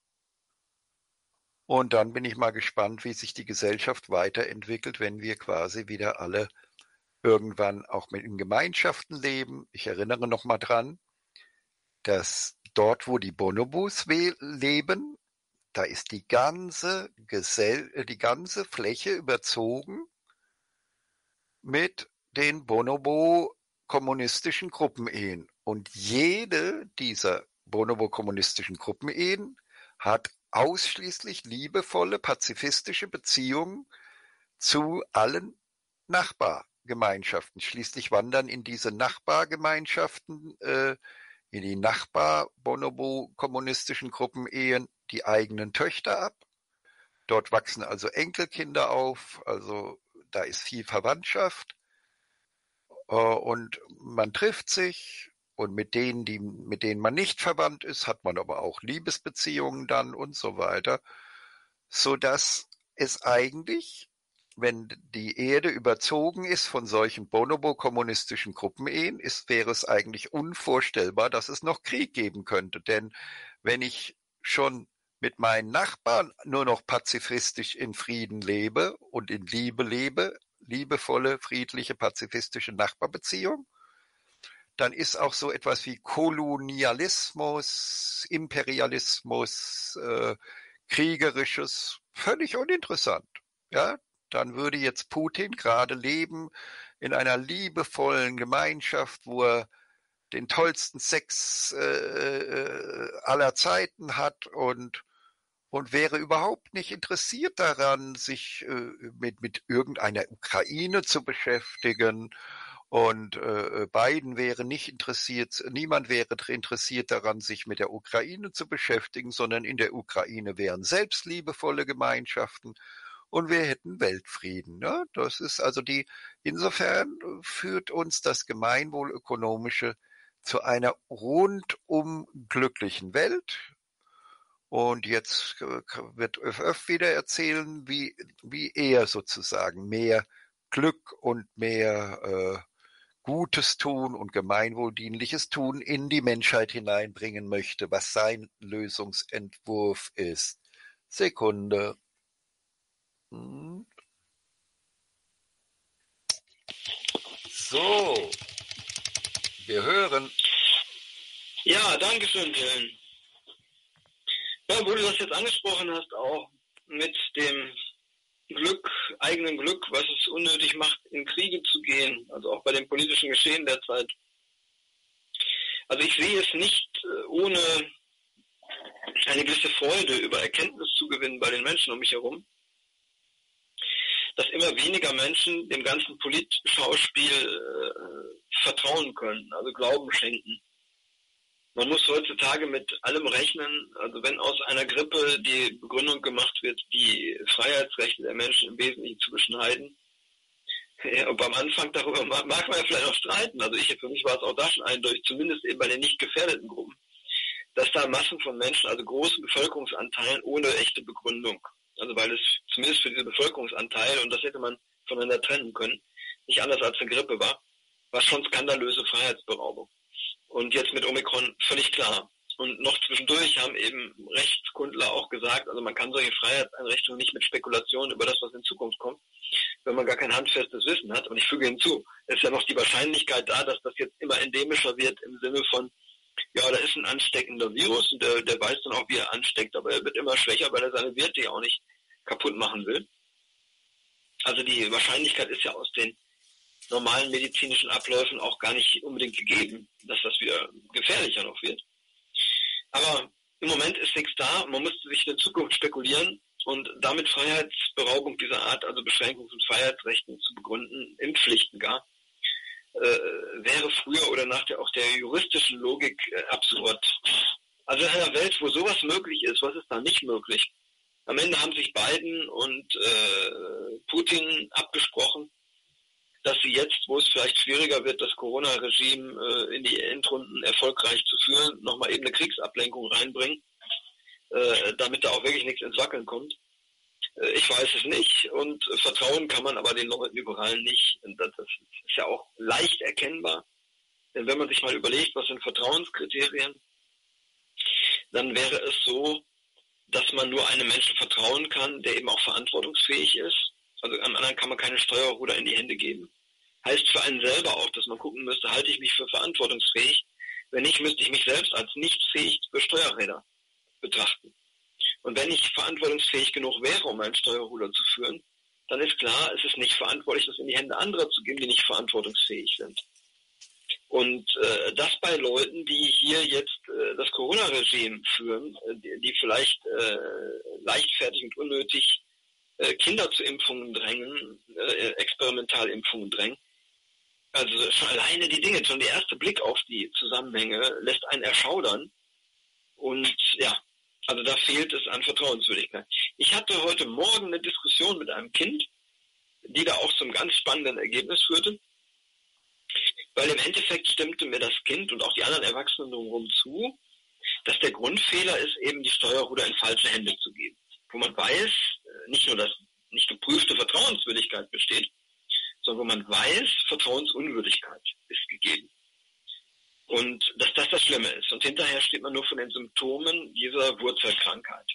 Und dann bin ich mal gespannt, wie sich die Gesellschaft weiterentwickelt, wenn wir quasi wieder alle irgendwann auch mit in Gemeinschaften leben. Ich erinnere noch mal dran, dass dort, wo die Bonobos leben, da ist die ganze Gesell die ganze Fläche überzogen mit den Bonobo-kommunistischen Gruppenehen. Und jede dieser Bonobo-kommunistischen Gruppenehen hat ausschließlich liebevolle, pazifistische Beziehungen zu allen Nachbargemeinschaften. Schließlich wandern in diese Nachbargemeinschaften, äh, in die Nachbar-Bonobo-kommunistischen Gruppenehen die eigenen Töchter ab. Dort wachsen also Enkelkinder auf, also da ist viel Verwandtschaft. Äh, und man trifft sich. Und mit denen, die, mit denen man nicht verwandt ist, hat man aber auch Liebesbeziehungen dann und so weiter, so dass es eigentlich, wenn die Erde überzogen ist von solchen bonobo-kommunistischen Gruppenehen, ist, wäre es eigentlich unvorstellbar, dass es noch Krieg geben könnte. Denn wenn ich schon mit meinen Nachbarn nur noch pazifistisch in Frieden lebe und in Liebe lebe, liebevolle, friedliche, pazifistische Nachbarbeziehung, dann ist auch so etwas wie Kolonialismus, Imperialismus, äh, Kriegerisches völlig uninteressant. Ja, dann würde jetzt Putin gerade leben in einer liebevollen Gemeinschaft, wo er den tollsten Sex äh, aller Zeiten hat und und wäre überhaupt nicht interessiert daran, sich äh, mit mit irgendeiner Ukraine zu beschäftigen. Und äh, Biden wäre nicht interessiert, niemand wäre interessiert daran, sich mit der Ukraine zu beschäftigen, sondern in der Ukraine wären selbstliebevolle Gemeinschaften und wir hätten Weltfrieden. Ne? Das ist also die, insofern führt uns das Gemeinwohlökonomische zu einer rundum glücklichen Welt. Und jetzt wird Öff wieder erzählen, wie, wie er sozusagen mehr Glück und mehr äh, Gutes tun und gemeinwohldienliches Tun in die Menschheit hineinbringen möchte, was sein Lösungsentwurf ist. Sekunde. Hm. So, wir hören. Ja, danke schön, Dylan. Ja, wo du das jetzt angesprochen hast, auch mit dem Glück, eigenen Glück, was es unnötig macht, in Kriege zu gehen, also auch bei dem politischen Geschehen derzeit. Also ich sehe es nicht ohne eine gewisse Freude über Erkenntnis zu gewinnen bei den Menschen um mich herum, dass immer weniger Menschen dem ganzen Politschauspiel äh, vertrauen können, also Glauben schenken. Man muss heutzutage mit allem rechnen, also wenn aus einer Grippe die Begründung gemacht wird, die Freiheitsrechte der Menschen im Wesentlichen zu beschneiden. Ja, und beim Anfang darüber mag man ja vielleicht auch streiten. Also ich, für mich war es auch da schon eindeutig, zumindest eben bei den nicht gefährdeten Gruppen, dass da Massen von Menschen, also großen Bevölkerungsanteilen ohne echte Begründung, also weil es zumindest für diese Bevölkerungsanteile, und das hätte man voneinander trennen können, nicht anders als eine Grippe war, war schon skandalöse Freiheitsberaubung. Und jetzt mit Omikron völlig klar. Und noch zwischendurch haben eben Rechtskundler auch gesagt, also man kann solche Freiheitseinrichtungen nicht mit Spekulationen über das, was in Zukunft kommt, wenn man gar kein handfestes Wissen hat. Und ich füge hinzu, es ist ja noch die Wahrscheinlichkeit da, dass das jetzt immer endemischer wird im Sinne von, ja, da ist ein ansteckender Virus und der, der weiß dann auch, wie er ansteckt, aber er wird immer schwächer, weil er seine Werte ja auch nicht kaputt machen will. Also die Wahrscheinlichkeit ist ja aus den normalen medizinischen Abläufen auch gar nicht unbedingt gegeben, dass das wieder gefährlicher noch wird. Aber im Moment ist nichts da, man müsste sich in der Zukunft spekulieren und damit Freiheitsberaubung dieser Art, also Beschränkung von Freiheitsrechten zu begründen, Impfpflichten gar, äh, wäre früher oder nachher auch der juristischen Logik äh, absurd. Also in einer Welt, wo sowas möglich ist, was ist da nicht möglich? Am Ende haben sich Biden und äh, Putin abgesprochen, dass sie jetzt, wo es vielleicht schwieriger wird, das Corona-Regime äh, in die Endrunden erfolgreich zu führen, nochmal eben eine Kriegsablenkung reinbringen, äh, damit da auch wirklich nichts ins Wackeln kommt. Äh, ich weiß es nicht und äh, vertrauen kann man aber den Leuten überall nicht. Und das, das ist ja auch leicht erkennbar, denn wenn man sich mal überlegt, was sind Vertrauenskriterien, dann wäre es so, dass man nur einem Menschen vertrauen kann, der eben auch verantwortungsfähig ist. Also am anderen kann man keine Steuerruder in die Hände geben. Heißt für einen selber auch, dass man gucken müsste, halte ich mich für verantwortungsfähig? Wenn nicht, müsste ich mich selbst als nicht fähig für Steuerräder betrachten. Und wenn ich verantwortungsfähig genug wäre, um ein Steuerruder zu führen, dann ist klar, es ist nicht verantwortlich, das in die Hände anderer zu geben, die nicht verantwortungsfähig sind. Und äh, das bei Leuten, die hier jetzt äh, das Corona-Regime führen, äh, die, die vielleicht äh, leichtfertig und unnötig äh, Kinder zu Impfungen drängen, äh, Experimentalimpfungen drängen. Also schon alleine die Dinge, schon der erste Blick auf die Zusammenhänge lässt einen erschaudern. Und ja, also da fehlt es an Vertrauenswürdigkeit. Ich hatte heute Morgen eine Diskussion mit einem Kind, die da auch zum ganz spannenden Ergebnis führte. Weil im Endeffekt stimmte mir das Kind und auch die anderen Erwachsenen drumherum zu, dass der Grundfehler ist, eben die Steuerruder in falsche Hände zu geben. Wo man weiß, nicht nur, dass nicht geprüfte Vertrauenswürdigkeit besteht, sondern wo man weiß, Vertrauensunwürdigkeit ist gegeben. Und dass das das Schlimme ist. Und hinterher steht man nur von den Symptomen dieser Wurzelkrankheit.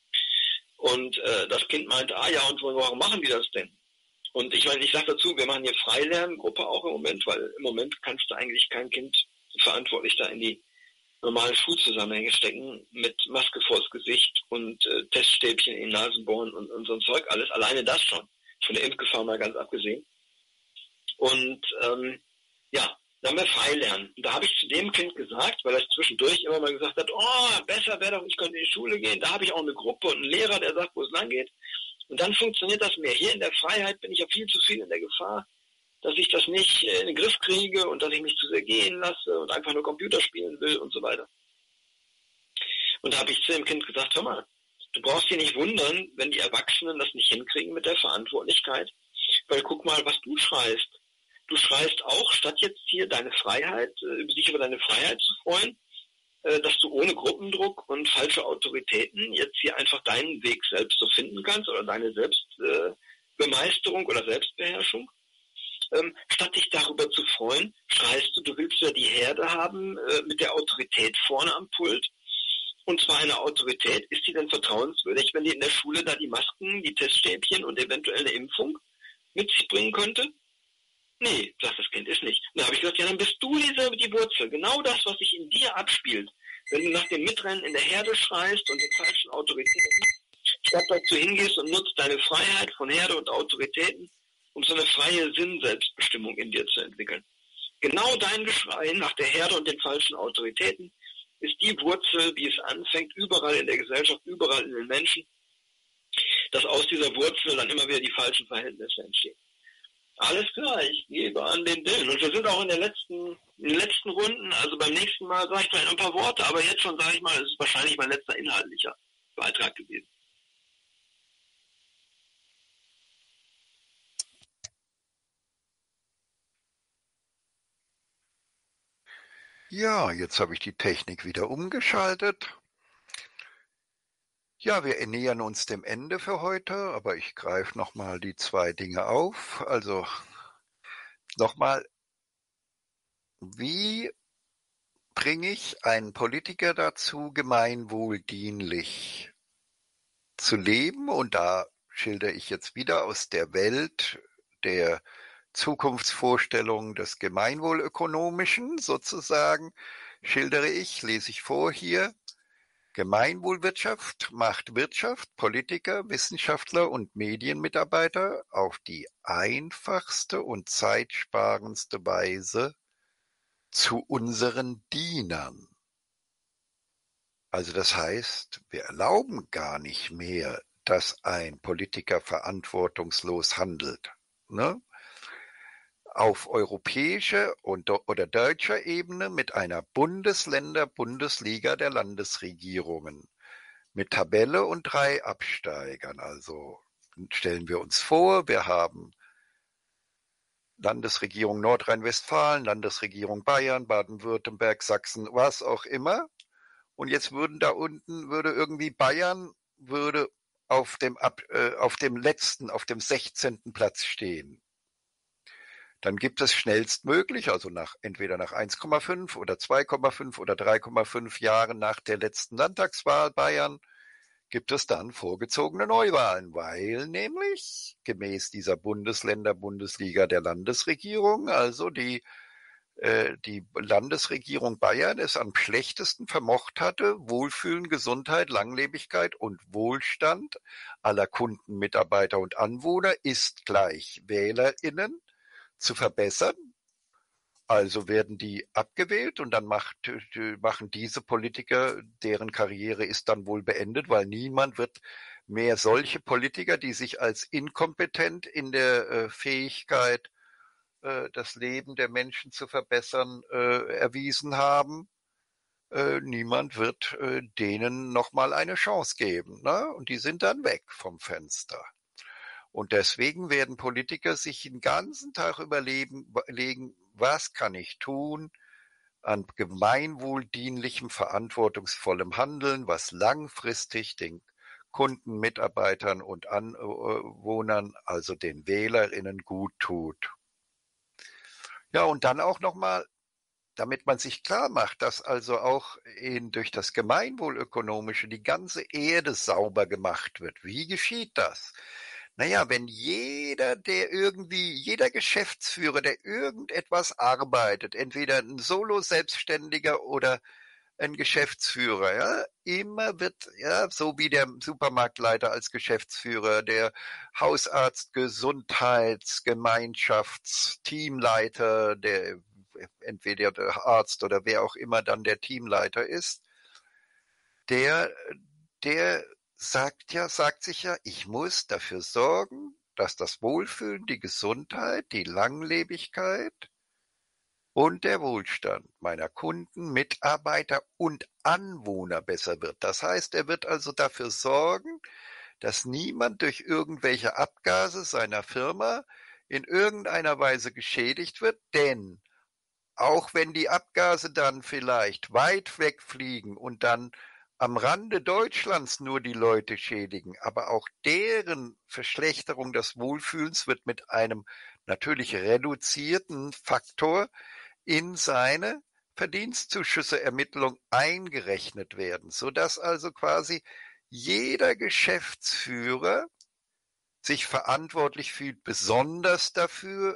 Und äh, das Kind meinte, ah ja, und warum machen die das denn? Und ich meine, ich sage dazu, wir machen hier Freilerngruppe auch im Moment, weil im Moment kannst du eigentlich kein Kind verantwortlich da in die normalen Schulzusammenhänge stecken mit Maske vors Gesicht und äh, Teststäbchen in die Nasen bohren und, und so ein Zeug alles. Alleine das schon, von der Impfgefahr mal ganz abgesehen. Und ähm, ja, Dann haben wir Freilernen. Und da habe ich zu dem Kind gesagt, weil er zwischendurch immer mal gesagt hat, oh, besser wäre doch, ich könnte in die Schule gehen. Da habe ich auch eine Gruppe und einen Lehrer, der sagt, wo es lang geht. Und dann funktioniert das mehr. Hier in der Freiheit bin ich ja viel zu viel in der Gefahr, dass ich das nicht in den Griff kriege und dass ich mich zu sehr gehen lasse und einfach nur Computer spielen will und so weiter. Und da habe ich zu dem Kind gesagt, hör mal, du brauchst dich nicht wundern, wenn die Erwachsenen das nicht hinkriegen mit der Verantwortlichkeit. Weil guck mal, was du schreist. Du schreist auch, statt jetzt hier deine Freiheit, sich über deine Freiheit zu freuen, dass du ohne Gruppendruck und falsche Autoritäten jetzt hier einfach deinen Weg selbst so finden kannst oder deine Selbstbemeisterung oder Selbstbeherrschung. Ähm, statt dich darüber zu freuen, schreist du, du willst ja die Herde haben äh, mit der Autorität vorne am Pult. Und zwar eine Autorität, ist die denn vertrauenswürdig, wenn die in der Schule da die Masken, die Teststäbchen und eventuell eine Impfung mit sich bringen könnte? Nee, sagt das Kind, ist nicht. Da habe ich gesagt, ja, dann bist du diese, die Wurzel. Genau das, was sich in dir abspielt. Wenn du nach dem Mitrennen in der Herde schreist und den falschen Autoritäten, statt dazu hingehst und nutzt deine Freiheit von Herde und Autoritäten, um so eine freie Sinn-Selbstbestimmung in dir zu entwickeln. Genau dein Geschrei nach der Herde und den falschen Autoritäten ist die Wurzel, wie es anfängt, überall in der Gesellschaft, überall in den Menschen, dass aus dieser Wurzel dann immer wieder die falschen Verhältnisse entstehen. Alles klar, ich gebe an den Willen. Und wir sind auch in, der letzten, in den letzten Runden, also beim nächsten Mal sage ich vielleicht noch ein paar Worte, aber jetzt schon sage ich mal, es ist wahrscheinlich mein letzter inhaltlicher Beitrag gewesen. Ja, jetzt habe ich die Technik wieder umgeschaltet. Ja, wir nähern uns dem Ende für heute, aber ich greife nochmal die zwei Dinge auf. Also nochmal, wie bringe ich einen Politiker dazu, gemeinwohldienlich zu leben? Und da schildere ich jetzt wieder aus der Welt der Zukunftsvorstellungen des Gemeinwohlökonomischen sozusagen, schildere ich, lese ich vor hier, Gemeinwohlwirtschaft macht Wirtschaft, Politiker, Wissenschaftler und Medienmitarbeiter auf die einfachste und zeitsparendste Weise zu unseren Dienern. Also das heißt, wir erlauben gar nicht mehr, dass ein Politiker verantwortungslos handelt. Ne? Auf europäischer und, oder deutscher Ebene mit einer Bundesländer-Bundesliga der Landesregierungen, mit Tabelle und drei Absteigern. Also stellen wir uns vor, wir haben Landesregierung Nordrhein-Westfalen, Landesregierung Bayern, Baden-Württemberg, Sachsen, was auch immer. Und jetzt würden da unten, würde irgendwie Bayern, würde auf dem, äh, auf dem letzten, auf dem sechzehnten Platz stehen. Dann gibt es schnellstmöglich, also nach entweder nach eins Komma fünf oder zwei Komma fünf oder drei Komma fünf Jahren nach der letzten Landtagswahl Bayern, gibt es dann vorgezogene Neuwahlen, weil nämlich gemäß dieser Bundesländer-Bundesliga der Landesregierung, also die, äh, die Landesregierung Bayern es am schlechtesten vermocht hatte, Wohlfühlen, Gesundheit, Langlebigkeit und Wohlstand aller Kunden, Mitarbeiter und Anwohner ist gleich WählerInnen zu verbessern. Also werden die abgewählt und dann macht, machen diese Politiker, deren Karriere ist dann wohl beendet, weil niemand wird mehr solche Politiker, die sich als inkompetent in der äh, Fähigkeit, äh, das Leben der Menschen zu verbessern, äh, erwiesen haben. Äh, niemand wird äh, denen nochmal eine Chance geben. Ne? Und die sind dann weg vom Fenster. Und deswegen werden Politiker sich den ganzen Tag überlegen, was kann ich tun an gemeinwohldienlichem, verantwortungsvollem Handeln, was langfristig den Kunden, Mitarbeitern und Anwohnern, also den WählerInnen, gut tut. Ja, und dann auch nochmal, damit man sich klar macht, dass also auch in, durch das Gemeinwohlökonomische die ganze Erde sauber gemacht wird. Wie geschieht das? Naja, wenn jeder, der irgendwie, jeder Geschäftsführer, der irgendetwas arbeitet, entweder ein Solo-Selbstständiger oder ein Geschäftsführer, ja, immer wird, ja, so wie der Supermarktleiter als Geschäftsführer, der Hausarzt, Gesundheits-, Gemeinschafts-, Teamleiter, der entweder der Arzt oder wer auch immer dann der Teamleiter ist, der, der sagt ja, sagt sich ja, ich muss dafür sorgen, dass das Wohlfühlen, die Gesundheit, die Langlebigkeit und der Wohlstand meiner Kunden, Mitarbeiter und Anwohner besser wird. Das heißt, er wird also dafür sorgen, dass niemand durch irgendwelche Abgase seiner Firma in irgendeiner Weise geschädigt wird, denn auch wenn die Abgase dann vielleicht weit wegfliegen und dann am Rande Deutschlands nur die Leute schädigen, aber auch deren Verschlechterung des Wohlfühlens wird mit einem natürlich reduzierten Faktor in seine Verdienstzuschüsse-Ermittlung eingerechnet werden, sodass also quasi jeder Geschäftsführer sich verantwortlich fühlt, besonders dafür,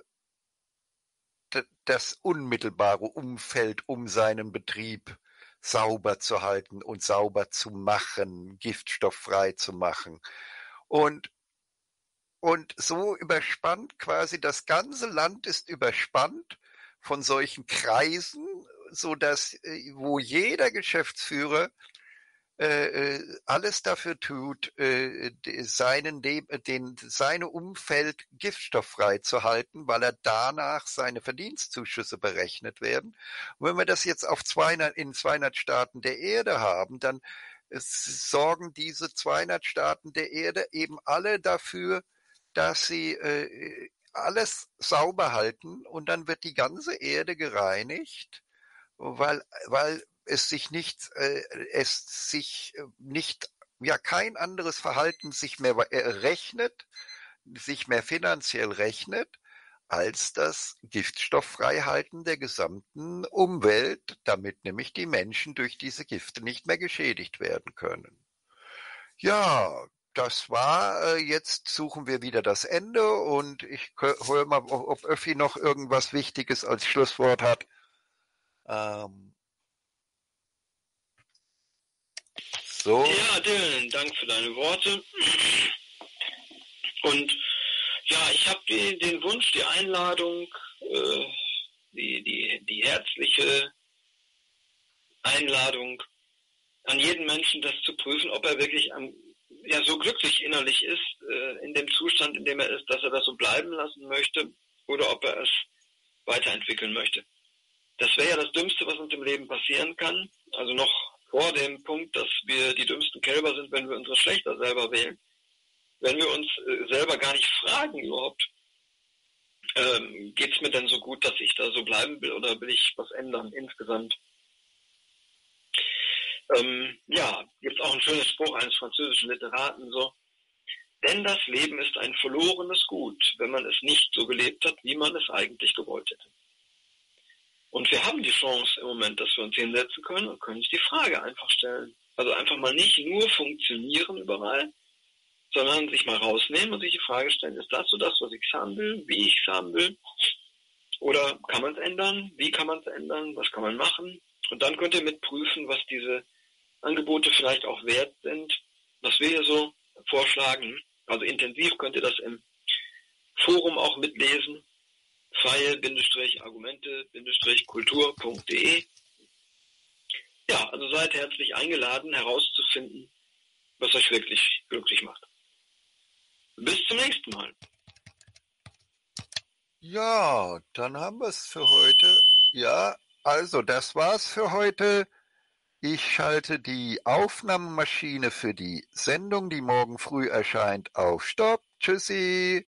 das unmittelbare Umfeld um seinen Betrieb sauber zu halten und sauber zu machen, giftstofffrei zu machen. Und, und so überspannt quasi das ganze Land ist überspannt von solchen Kreisen, so dass, wo jeder Geschäftsführer äh, alles dafür tut, äh, seinen, den, seine Umfeld giftstofffrei zu halten, weil er danach seine Verdienstzuschüsse berechnet werden. Und wenn wir das jetzt auf zweihundert, in zweihundert Staaten der Erde haben, dann sorgen diese zweihundert Staaten der Erde eben alle dafür, dass sie äh, alles sauber halten und dann wird die ganze Erde gereinigt, weil, weil es sich nicht, äh, es sich nicht, ja, kein anderes Verhalten sich mehr rechnet, sich mehr finanziell rechnet, als das Giftstofffreihalten der gesamten Umwelt, damit nämlich die Menschen durch diese Gifte nicht mehr geschädigt werden können. Ja, das war, äh, jetzt suchen wir wieder das Ende und ich höre mal, ob Öffi noch irgendwas Wichtiges als Schlusswort hat. Ähm, So. Ja, Dylan, Dank für deine Worte. Und ja, ich habe den Wunsch, die Einladung, äh, die, die, die herzliche Einladung an jeden Menschen, das zu prüfen, ob er wirklich am, ja, so glücklich innerlich ist, äh, in dem Zustand, in dem er ist, dass er das so bleiben lassen möchte, oder ob er es weiterentwickeln möchte. Das wäre ja das Dümmste, was uns im Leben passieren kann. Also noch vor dem Punkt, dass wir die dümmsten Kälber sind, wenn wir unsere Schlechter selber wählen. Wenn wir uns äh, selber gar nicht fragen überhaupt, ähm, geht's mir denn so gut, dass ich da so bleiben will oder will ich was ändern insgesamt? Ähm, ja, gibt's auch einen schönen Spruch eines französischen Literaten so: Denn das Leben ist ein verlorenes Gut, wenn man es nicht so gelebt hat, wie man es eigentlich gewollt hätte. Und wir haben die Chance im Moment, dass wir uns hinsetzen können und können uns die Frage einfach stellen. Also einfach mal nicht nur funktionieren überall, sondern sich mal rausnehmen und sich die Frage stellen, ist das so das, was ich haben will, wie ich es haben will? Oder kann man es ändern? Wie kann man es ändern? Was kann man machen? Und dann könnt ihr mitprüfen, was diese Angebote vielleicht auch wert sind, was wir hier so vorschlagen. Also intensiv könnt ihr das im Forum auch mitlesen. freie-argumente-kultur punkt de. Ja, also seid herzlich eingeladen, herauszufinden, was euch wirklich glücklich macht. Bis zum nächsten Mal. Ja, dann haben wir es für heute. Ja, also das war's für heute. Ich schalte die Aufnahmemaschine für die Sendung, die morgen früh erscheint, auf Stopp. Tschüssi.